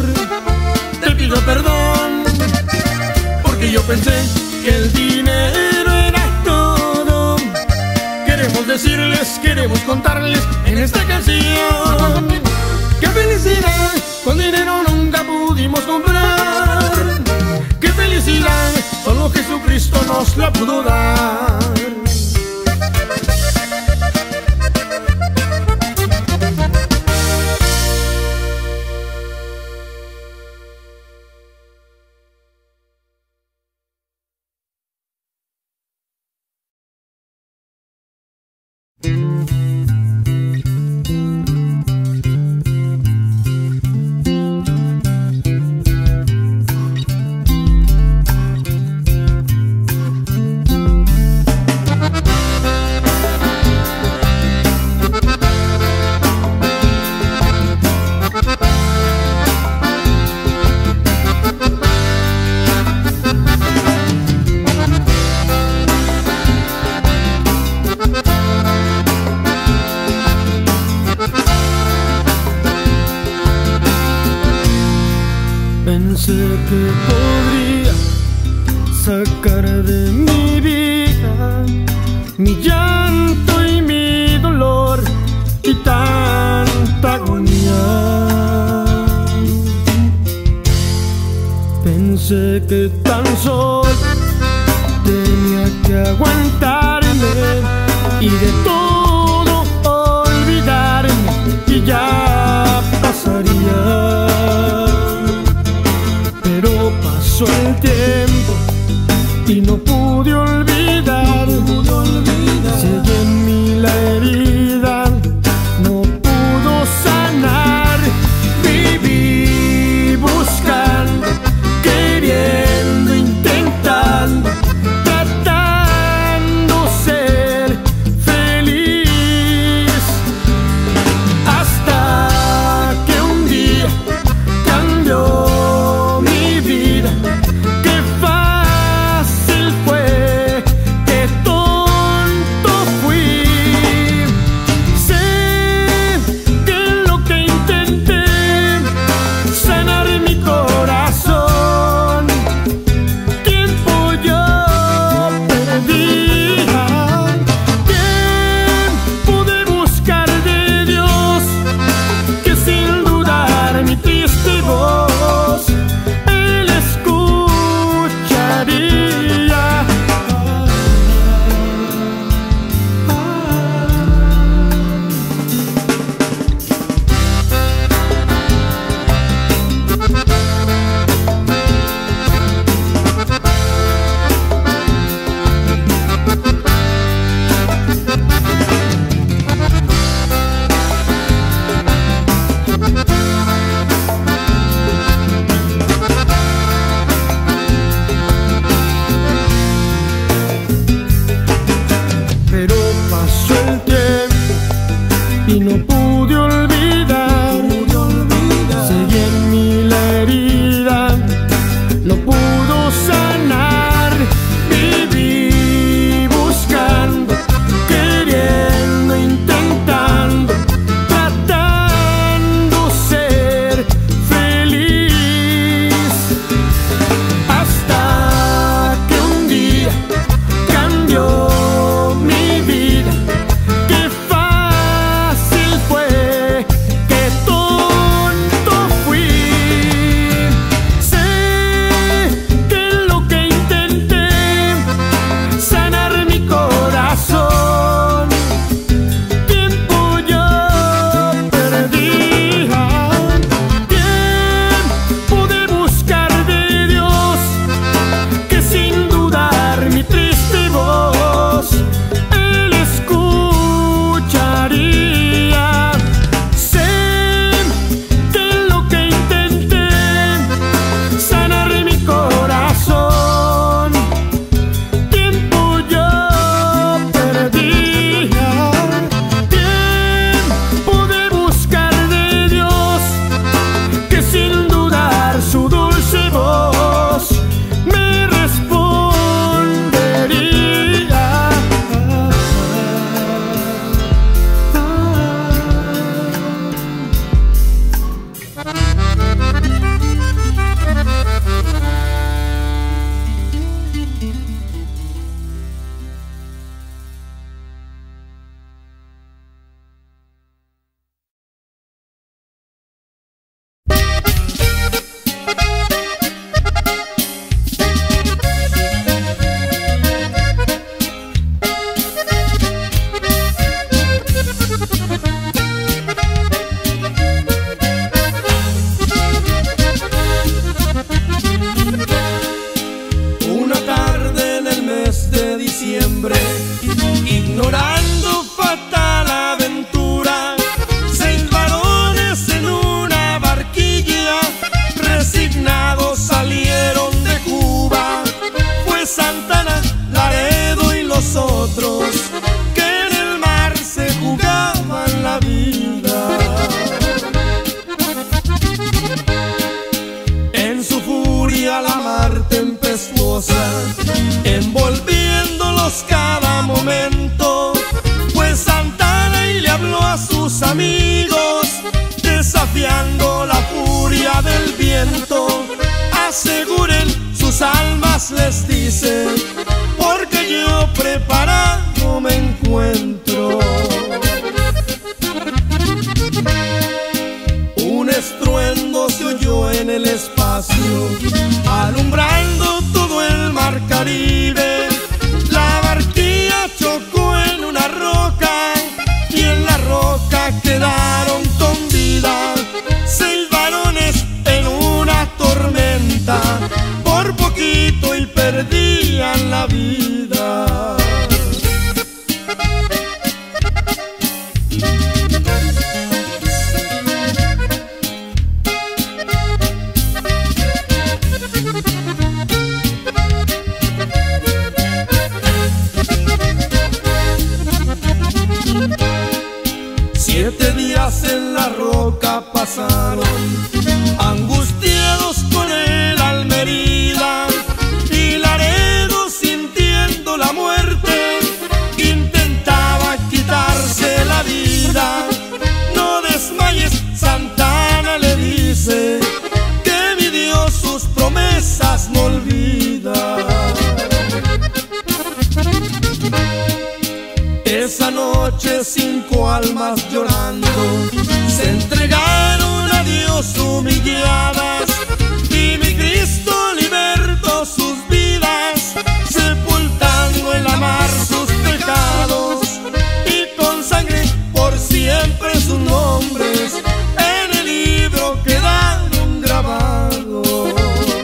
te pido perdón, porque yo pensé que el dinero era todo. Queremos decirles, queremos contarles en esta canción que felicidad con dinero nunca pudimos comprar. Que felicidad solo Jesucristo nos la pudo dar. Pensé que podría sacar de mi vida mi llanto y mi dolor y tanta agonía. Pensé que tan solo tenía que aguantarme y de todo olvidarme y ya pasaría. Pero pasó el tiempo y no pude olvidar, seguí en mí la herida, no pudo sanar. Viví buscando, queriendo, intentando, tratando ser feliz, hasta que un día cambió. diciembre, ignorando fatal aventura, 6 varones en una barquilla, resignados salieron de Cuba. Fue Santana, Laredo y los otros que en el mar se jugaban la vida. En su furia la mar tempestuosa, envolviéndolos cada momento, fue Santana y le habló a sus amigos, desafiando la furia del viento. Aseguren sus almas, les dice, porque yo preparado me encuentro. Un estruendo se oyó en el espacio, alumbrando todo el mar Caribe. La barquilla chocó en una roca y en la roca quedaron con vida 6 varones en una tormenta, por poquito y perdían la vida. En la roca pasaron, angustiados con el Almerida, y Laredo, sintiendo la muerte, intentaba quitarse la vida. No desmayes, Santana le dice, que mi Dios sus promesas no olvida. Esa noche 5 almas llorando se entregaron a Dios humilladas, y mi Cristo libertó sus vidas, sepultando en la mar sus pecados, y con sangre por siempre sus nombres en el libro quedaron grabados.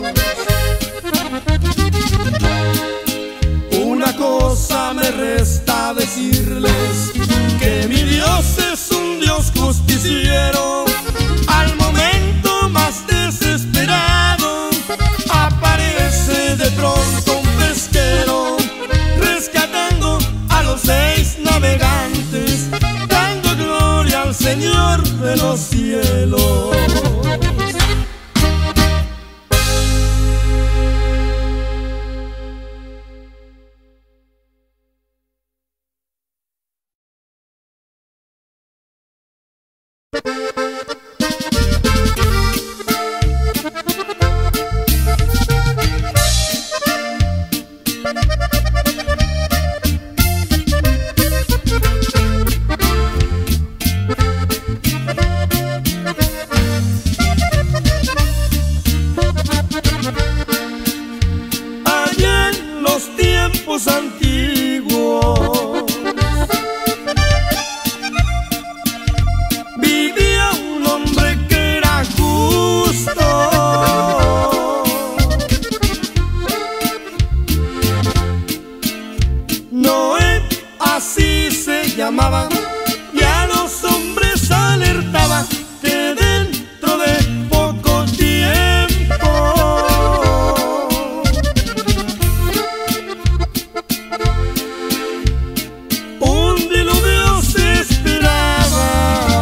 Una cosa me resta decirles, que mi Dios es un Dios justiciero. Al momento más desesperado aparece de pronto un pesquero, rescatando a los 6 navegantes, dando gloria al Señor de los cielos. Allá en los tiempos antiguos vivía un hombre que era justo. Noé, así se llamaba, y a los hombres alertaba que dentro de poco tiempo un diluvio se esperaba,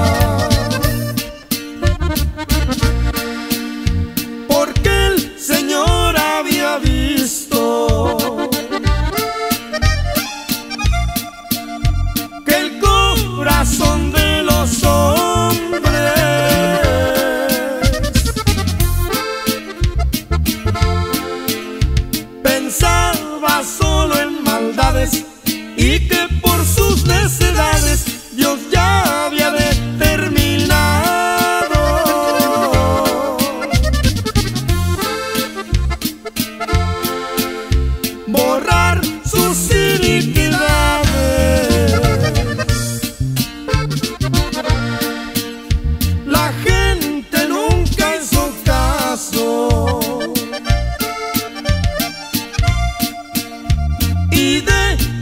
porque el Señor había visto que el corazón de los hombres pensaba solo en maldades, y que por sus necedades Dios ya había determinado borrar sus iniquidades. La gente nunca hizo caso, y de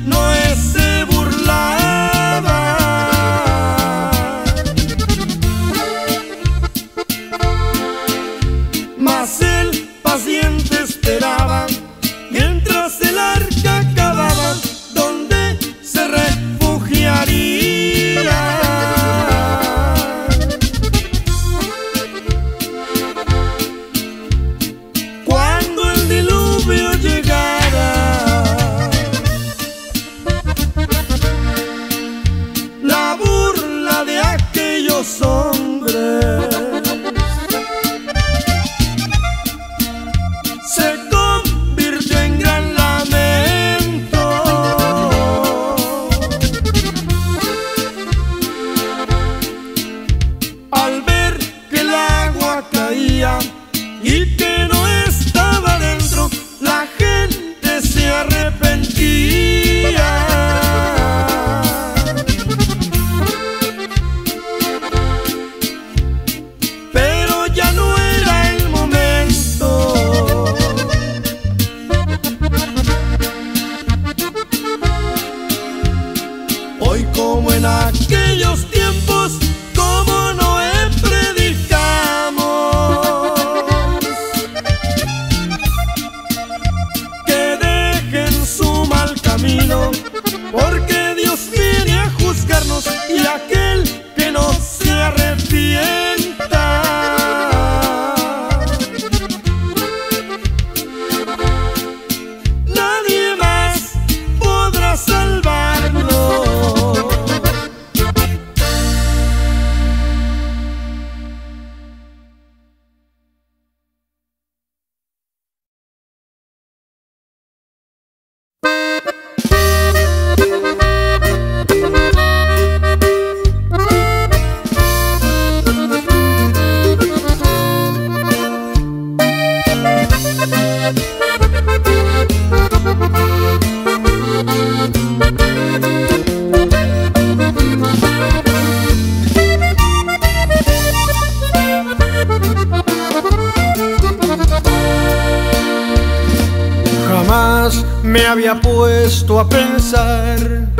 jamás me había puesto a pensar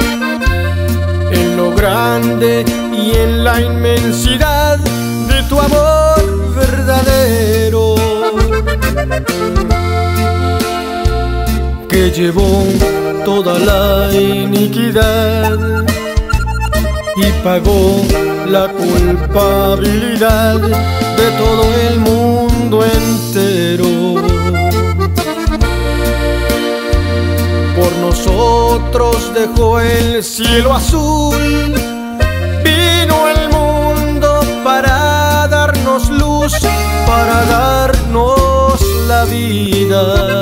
en lo grande y en la inmensidad de tu amor verdadero, que llevó toda la iniquidad y pagó la culpabilidad de todo el mundo entero. Por nosotros dejó el cielo azul, vino al mundo para darnos luz, para darnos la vida.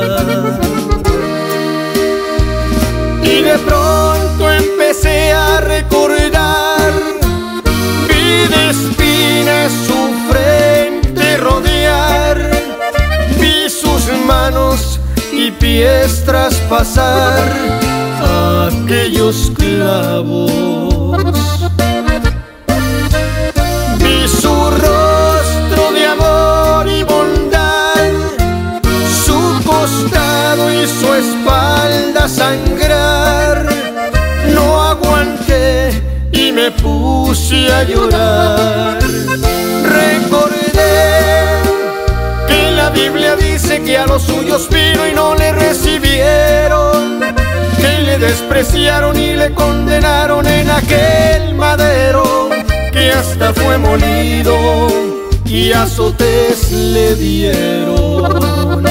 Y de pronto empecé a recordar, vi de espinas su frente rodear, vi sus manos y pies traspasar aquellos clavos. Vi su rostro de amor y bondad, su costado y su espalda sangrar. No aguanté y me puse a llorar. Recordé que la Biblia dice que a los suyos vino y no le recibieron, que le despreciaron y le condenaron en aquel madero, que hasta fue molido y azotes le dieron.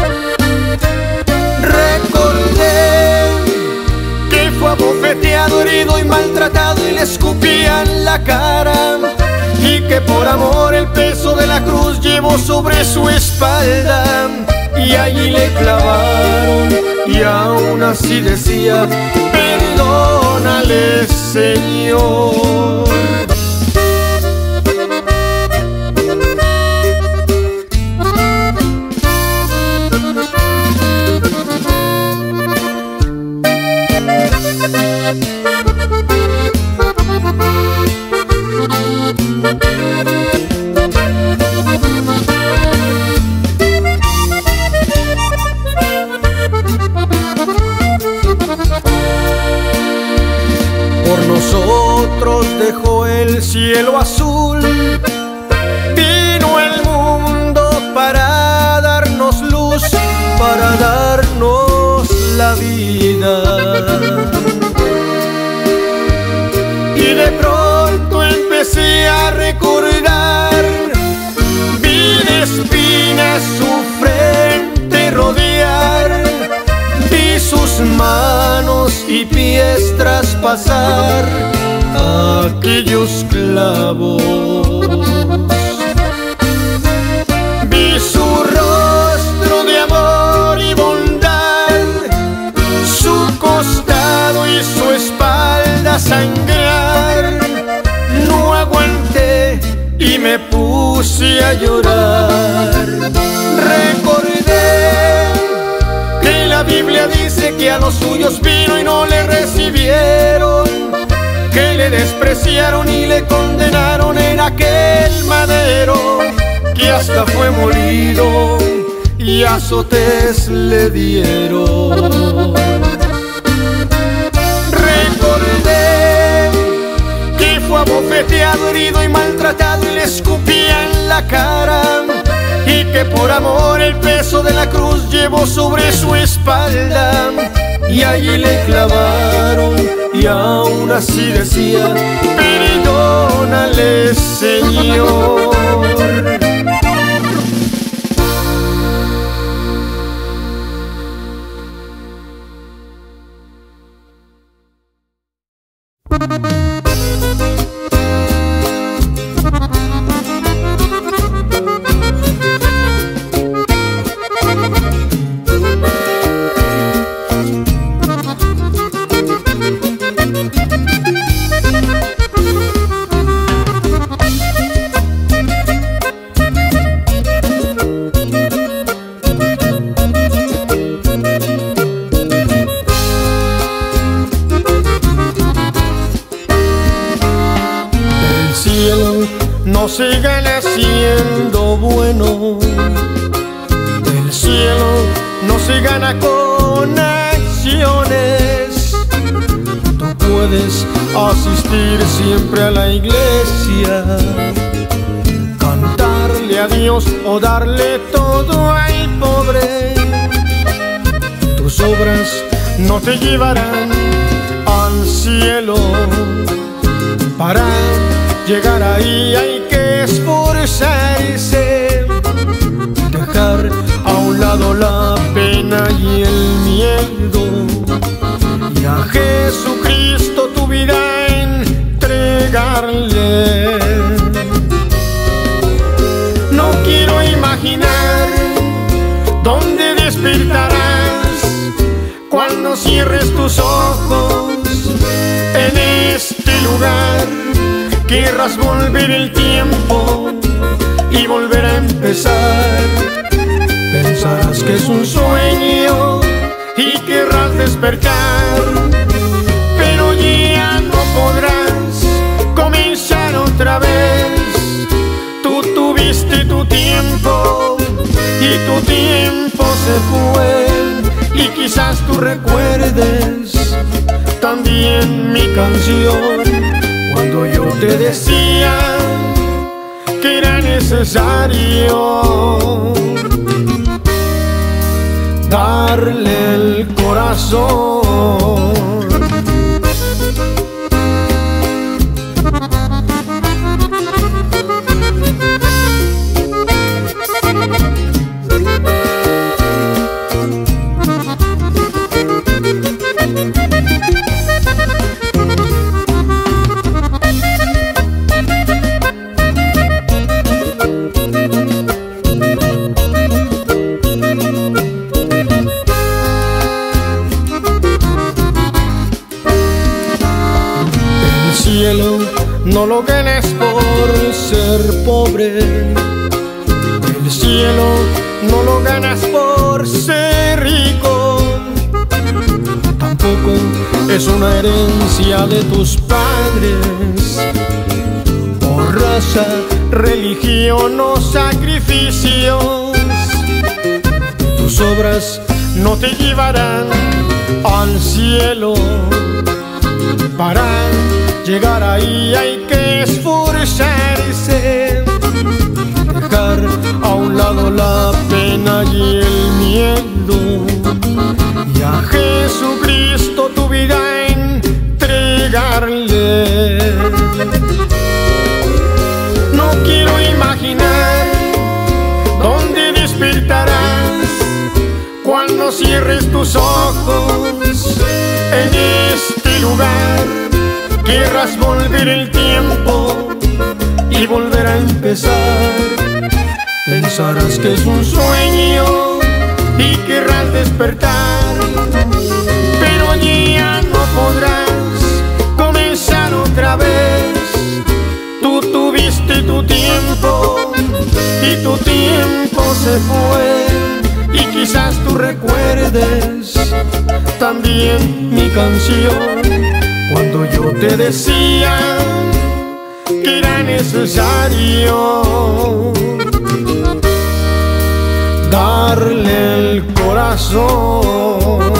Recordé que fue abofeteado, herido y maltratado y le escupían la cara, y que por amor el peso de la cruz llevó sobre su espalda, y allí le clavaron y aún así decía: perdónale, Señor. Por nosotros dejó el cielo azul, vino al mundo para darnos luz, para darnos la vida. Y de pronto empecé a recordar, vi de espinas su frente rodear, vi sus manos y pies traspasar aquellos clavos. Vi su rostro de amor y bondad, su costado y su espalda sangrar. No aguanté y me puse a llorar. Recordé que la Biblia dice que a los suyos vino y no le recibieron, que le despreciaron y le condenaron en aquel madero, que hasta fue molido y azotes le dieron. Recordé que fue abofeteado, herido y maltratado y le escupían la cara, y que por amor el peso de la cruz llevó sobre su espalda, y allí le clavaron y aún así decía: perdónale, Señor. No se gana siendo bueno, el cielo no se gana con conexiones. Tú puedes asistir siempre a la iglesia, cantarle a Dios o darle todo al pobre. Tus obras no te llevarán al cielo. Para llegar ahí hay que esforzarse, dejar a un lado la pena y el miedo, y a Jesucristo tu vida entregarle. No quiero imaginar dónde despertarás cuando cierres tus ojos en este lugar. Querrás volver el tiempo y volver a empezar. Pensarás que es un sueño y querrás despertar, pero ya no podrás comenzar otra vez. Tú tuviste tu tiempo y tu tiempo se fue, y quizás tú recuerdes también mi canción, cuando yo te decía que era necesario darle el corazón. No lo ganes por ser pobre, el cielo no lo ganas por ser rico, tampoco es una herencia de tus padres, por raza, religión o sacrificios. Tus obras no te llevarán al cielo. Para llegar ahí hay que esforzarse, dejar a un lado la pena y el miedo, y a Jesucristo tu vida entregarle. No quiero imaginar dónde despertarás cuando cierres tus ojos en este lugar. Querrás volver el tiempo y volver a empezar. Pensarás que es un sueño y querrás despertar, pero ya no podrás comenzar otra vez. Tú tuviste tu tiempo y tu tiempo se fue, y quizás tú recuerdes también mi canción, cuando yo te decía que era necesario darle el corazón.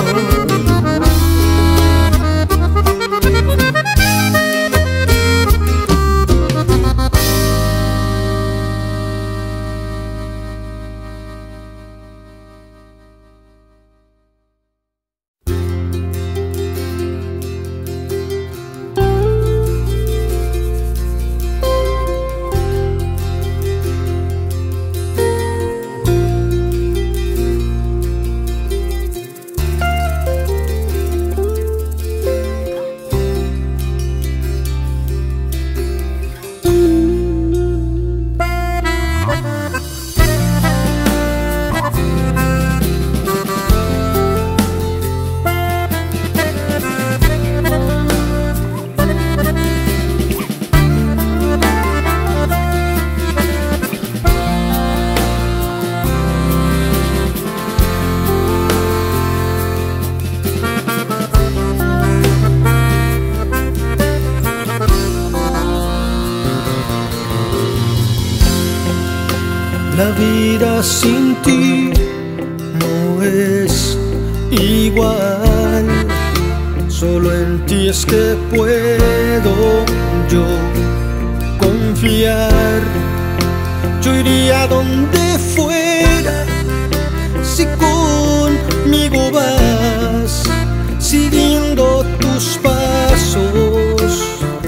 La vida sin ti no es igual. Solo en ti es que puedo yo confiar. Yo iría donde fuera si conmigo vas, siguiendo tus pasos.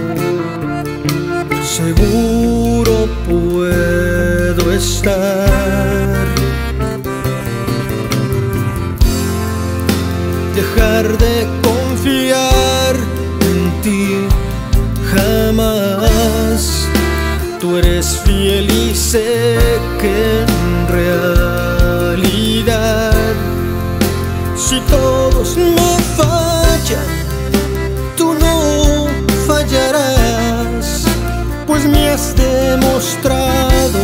Seguro puedo estar. Dejar de confiar en ti jamás. Tú eres fiel y sé que en realidad, si todos me fallan, tú no fallarás, pues me has demostrado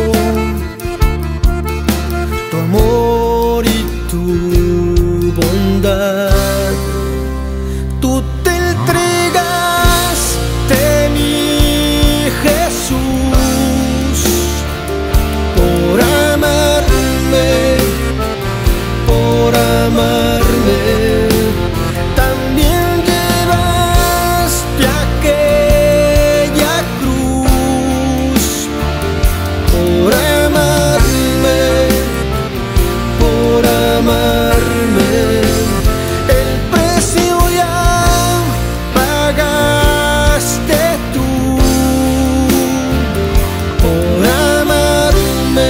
tu amor y tu bondad. Tú te entregaste, mi Jesús, por amarme, por amarme. También llevaste aquella cruz por amarme, por amarme. El precio ya pagaste tú por amarme,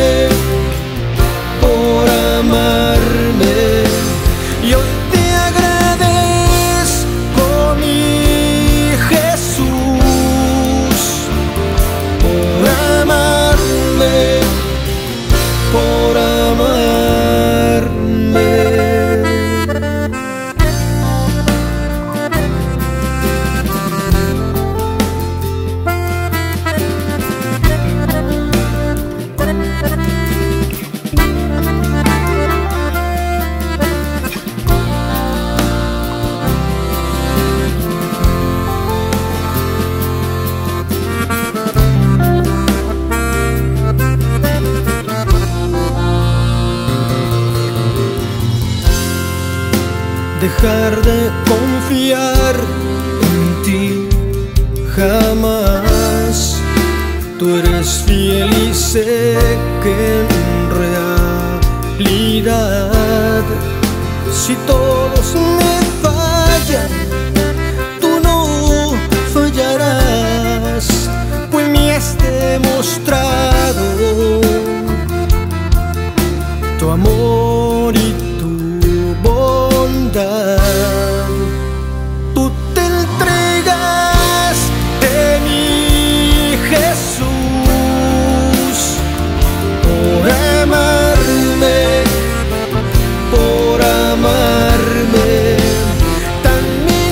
por amarme. Y hoy te agradezco, mi Jesús, por amarme, por amarme. Dejar de confiar en ti jamás. Tú eres fiel y sé que en realidad, si todos me fallan, tú no fallarás, pues me has demostrado tu amor y tu bondad. Tú te entregaste, mi Jesús, por amarme, por amarme. También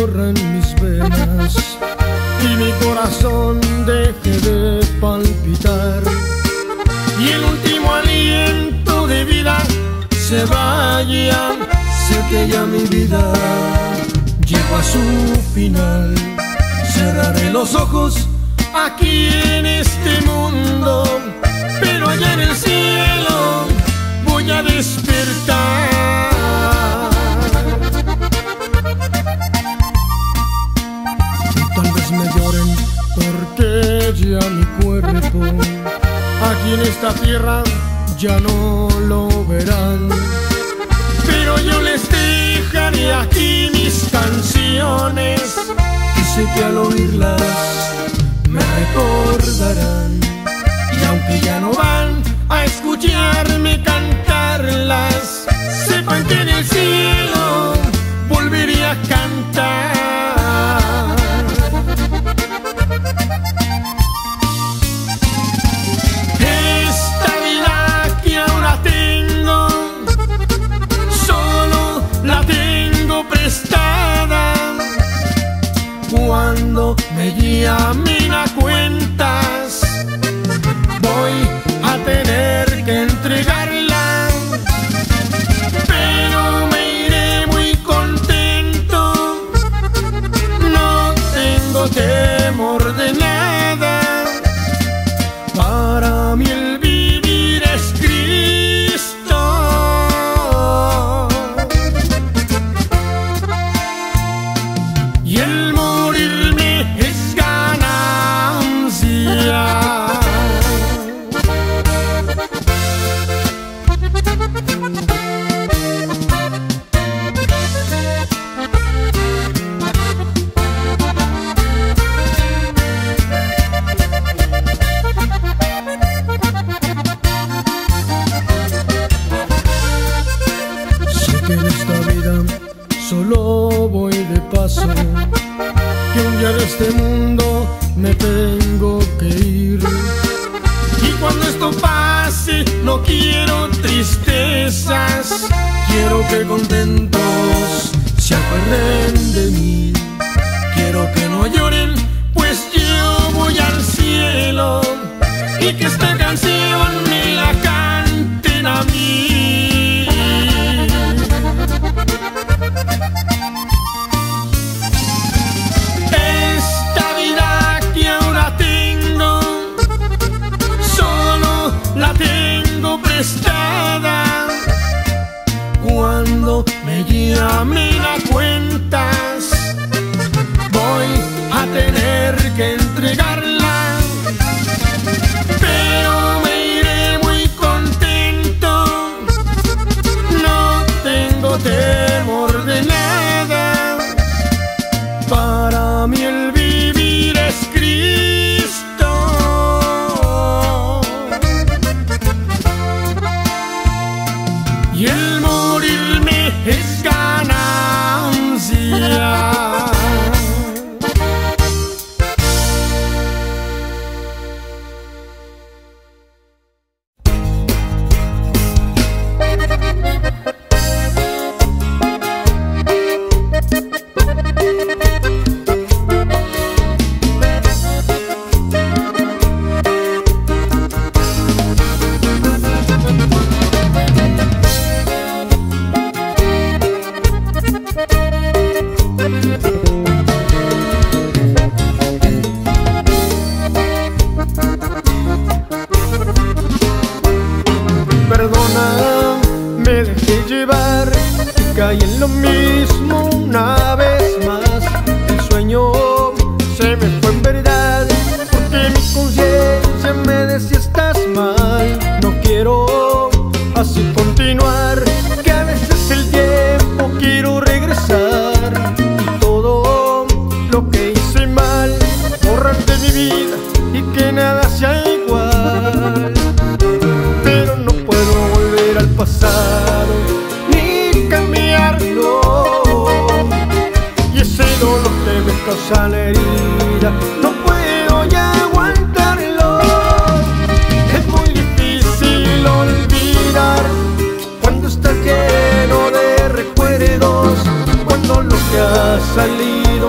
corran mis venas y mi corazón deje de palpitar, y el último aliento de vida se vaya. Sé que ya mi vida llegó a su final. Cerraré los ojos aquí en este mundo, pero allá en el cielo voy a despertar. Tal vez me lloren porque ya mi cuerpo aquí en esta tierra ya no lo verán, pero yo les dejaré aquí mis canciones, que sé que al oírlas me recordarán. Y aunque ya no van a escucharme cantarlas, sepan que en el cielo volveré a cantar. Esta vida que ahora tengo, solo la tengo prestada. Cuando me llamen a cuentas, voy a tener que entregarla, pero me iré muy contento. No tengo temor de nada. Para mí el vivir es Cristo, y el morirme es ganancia. Que en esta vida solo voy de paso, que un día de este mundo me tengo que ir, y cuando esto pase no quiero tristezas, quiero que contentos se acuerden de mí. Quiero que no lloren, pues yo voy al cielo, y que esta canción me la canten a mí. Esta vida que ahora tengo, solo la tengo prestada. Cuando me llamen a cuentas, voy a tener que entregarla, pero me iré muy contento. No tengo temor de nada. Para mí el vivir es Cristo, y el morirme es ganancia. Perdona, me dejé llevar y caí en lo mismo una vez más. El sueño se me fue en verdad, porque mi conciencia me decía estás mal. No quiero así continuar, que a veces el tiempo quiero regresar, y todo lo que hice mal borrar de mi vida y que nada sea igual. Pero no puedo volver al pasado ni cambiarlo, y ese dolor que me causa la herida no puedo ya aguantarlo. Es muy difícil olvidar cuando está lleno de recuerdos, cuando lo que ha salido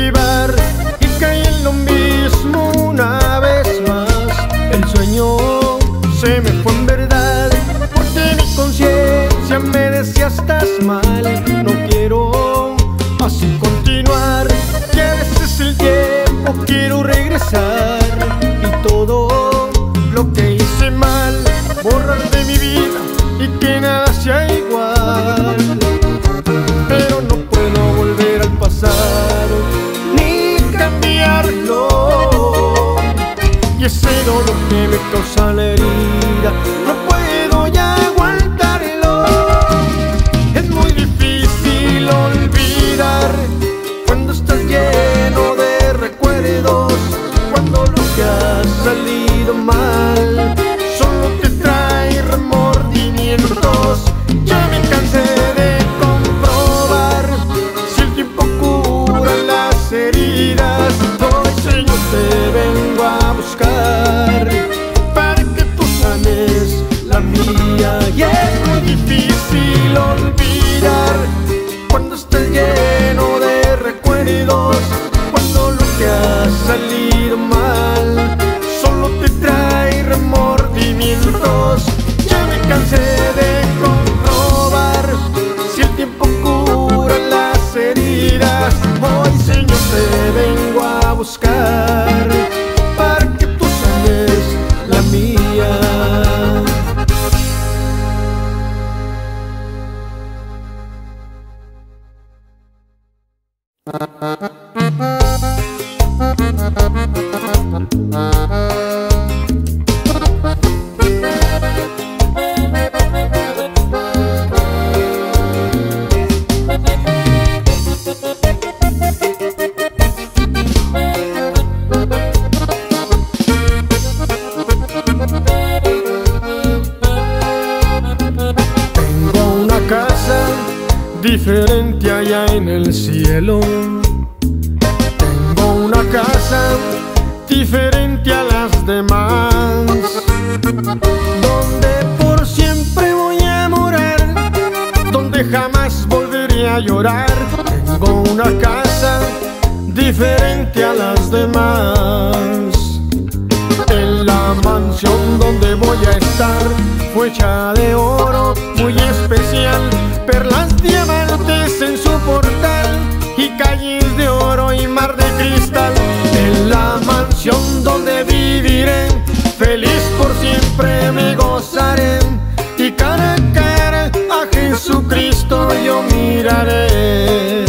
avivar y caí en lo mismo una vez más. El sueño se me fue en verdad, porque mi conciencia me decía estás mal. No quiero así continuar, que a veces el tiempo quiero regresar y todo lo que hice mal borrar de mi vida y que nada sea igual. Pero no puedo volver al pasado ni cambiarlo, y ese dolor que me causa la herida no puedo ya aguantarlo. Es muy difícil olvidar cuando estás lleno de recuerdos, cuando lo que ha salido mal solo te trae remordimientos. Ya me cansé de comprobar si el tiempo cura las heridas. Hoy, Señor, te vengo a buscar para que tú sanes la mía. Y es muy difícil olvidar cuando estás lleno de recuerdos, cuando lo que ha salido mal solo te trae remordimientos. Ya me cansé de comprobar si el tiempo cura las heridas. Hoy, Señor, te vengo a buscar para que tú sanes la mía. Tengo una casa diferente allá en el cielo. Tengo una casa diferente a las demás, donde por siempre voy a morar, donde jamás volveré a llorar. Tengo una casa diferente a las demás. En la mansión donde voy a estar fue hecha de oro muy especial, perlas, diamantes en su portal y calles de oro y mar de cristal. En la mansión donde viviré, feliz por siempre me gozaré, y cara a cara a Jesucristo yo miraré.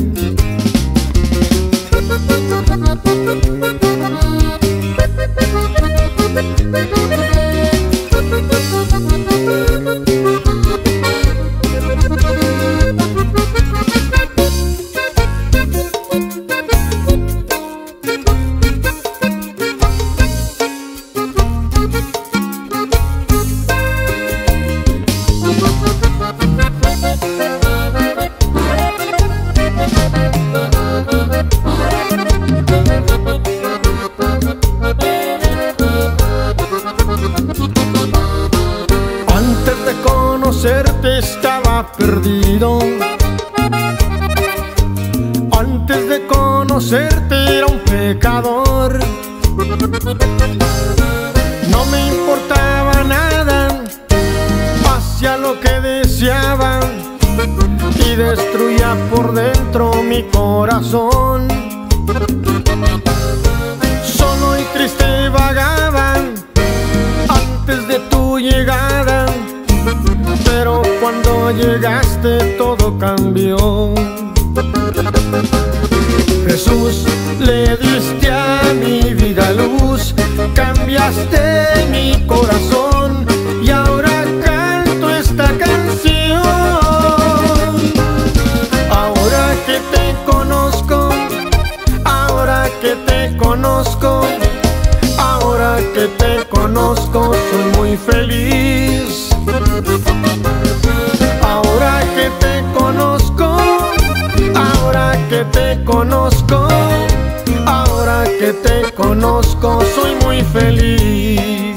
Antes de conocerte estaba perdido, antes de conocerte era un pecador. No me importaba nada, hacía lo que deseaba y destruía por dentro mi corazón. Solo y triste vagaba antes de tu llegada, pero cuando llegaste todo cambió. Jesús, le diste a mi vida luz, cambiaste mi corazón y ahora canto esta canción. Ahora que te conozco, ahora que te conozco, ahora que te conozco, soy muy feliz. Ahora que te conozco, ahora que te conozco, ahora que te conozco, soy muy feliz.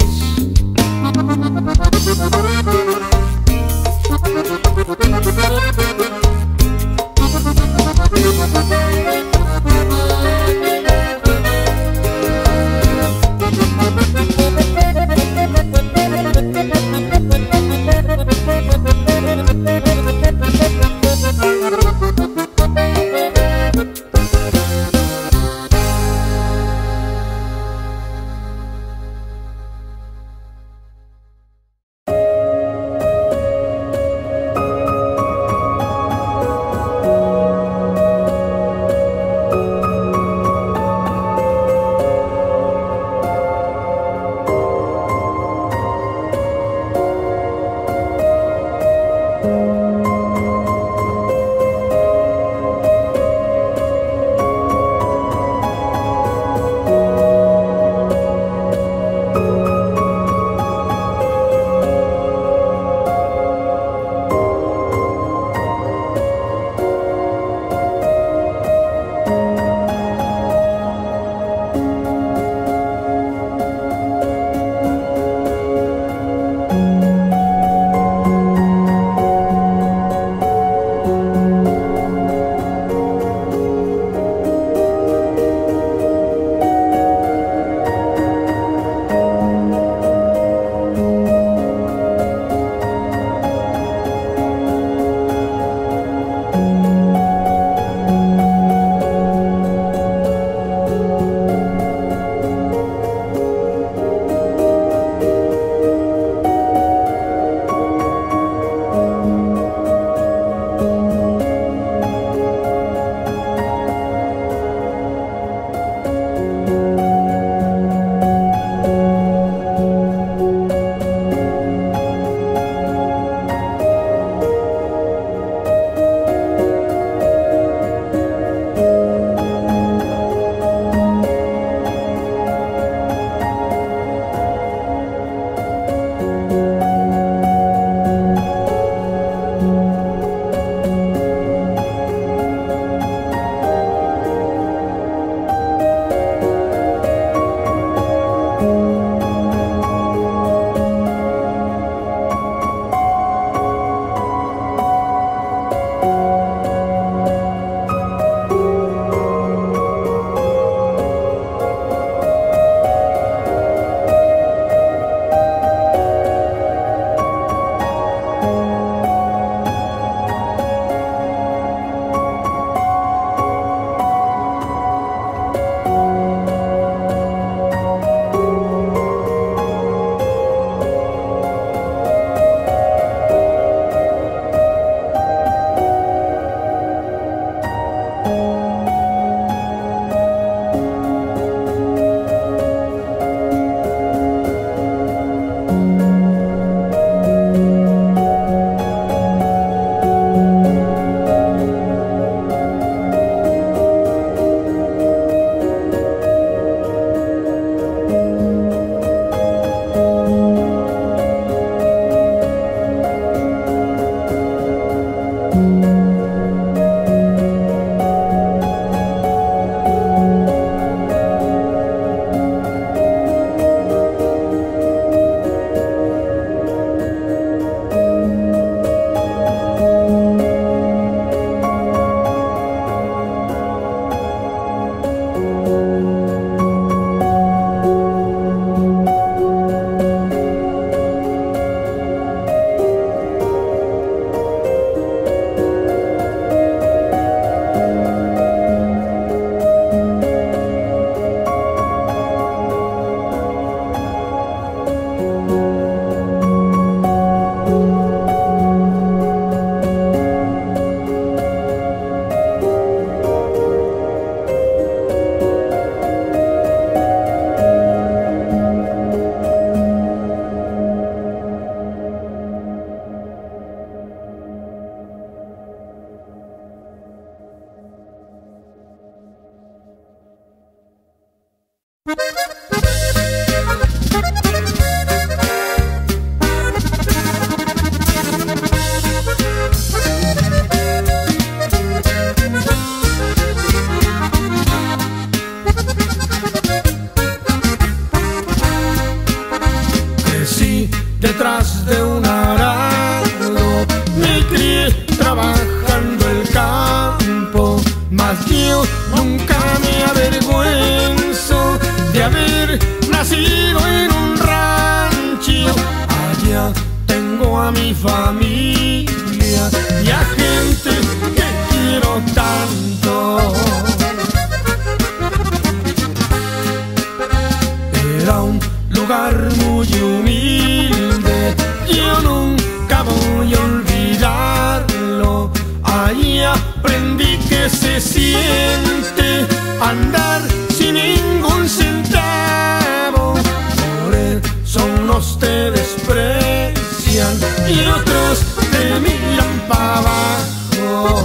todos te miran para abajo.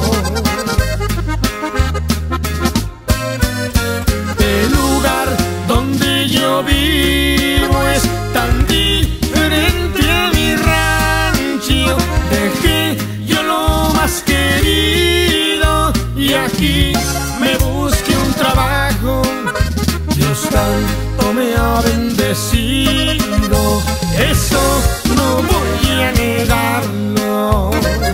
El lugar donde yo vivo es tan diferente a mi rancho. Dejé yo lo más querido y aquí me busqué un trabajo. Dios tanto me ha bendecido, eso no voy a negarlo.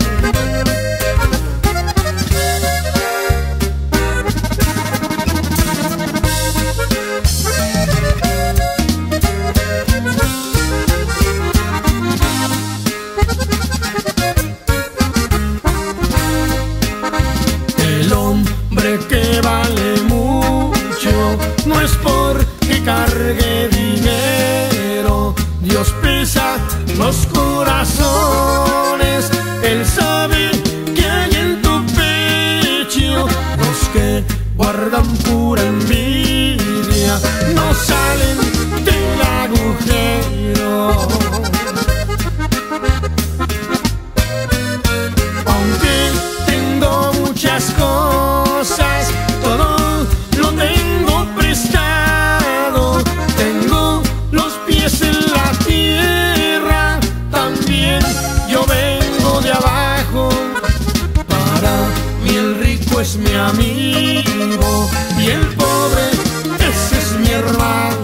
El hombre que vale mucho no es porque cargue dinero. Dios pesa los corazones, Él sabe que hay en tu pecho. Los que guardan pura envidia no salen del agujero. Aunque tengo muchas cosas, todo lo tengo prestado. Tengo los pies en la tierra, también yo vengo de abajo. Para mí el rico es mi amigo y el pobre ese es mi hermano.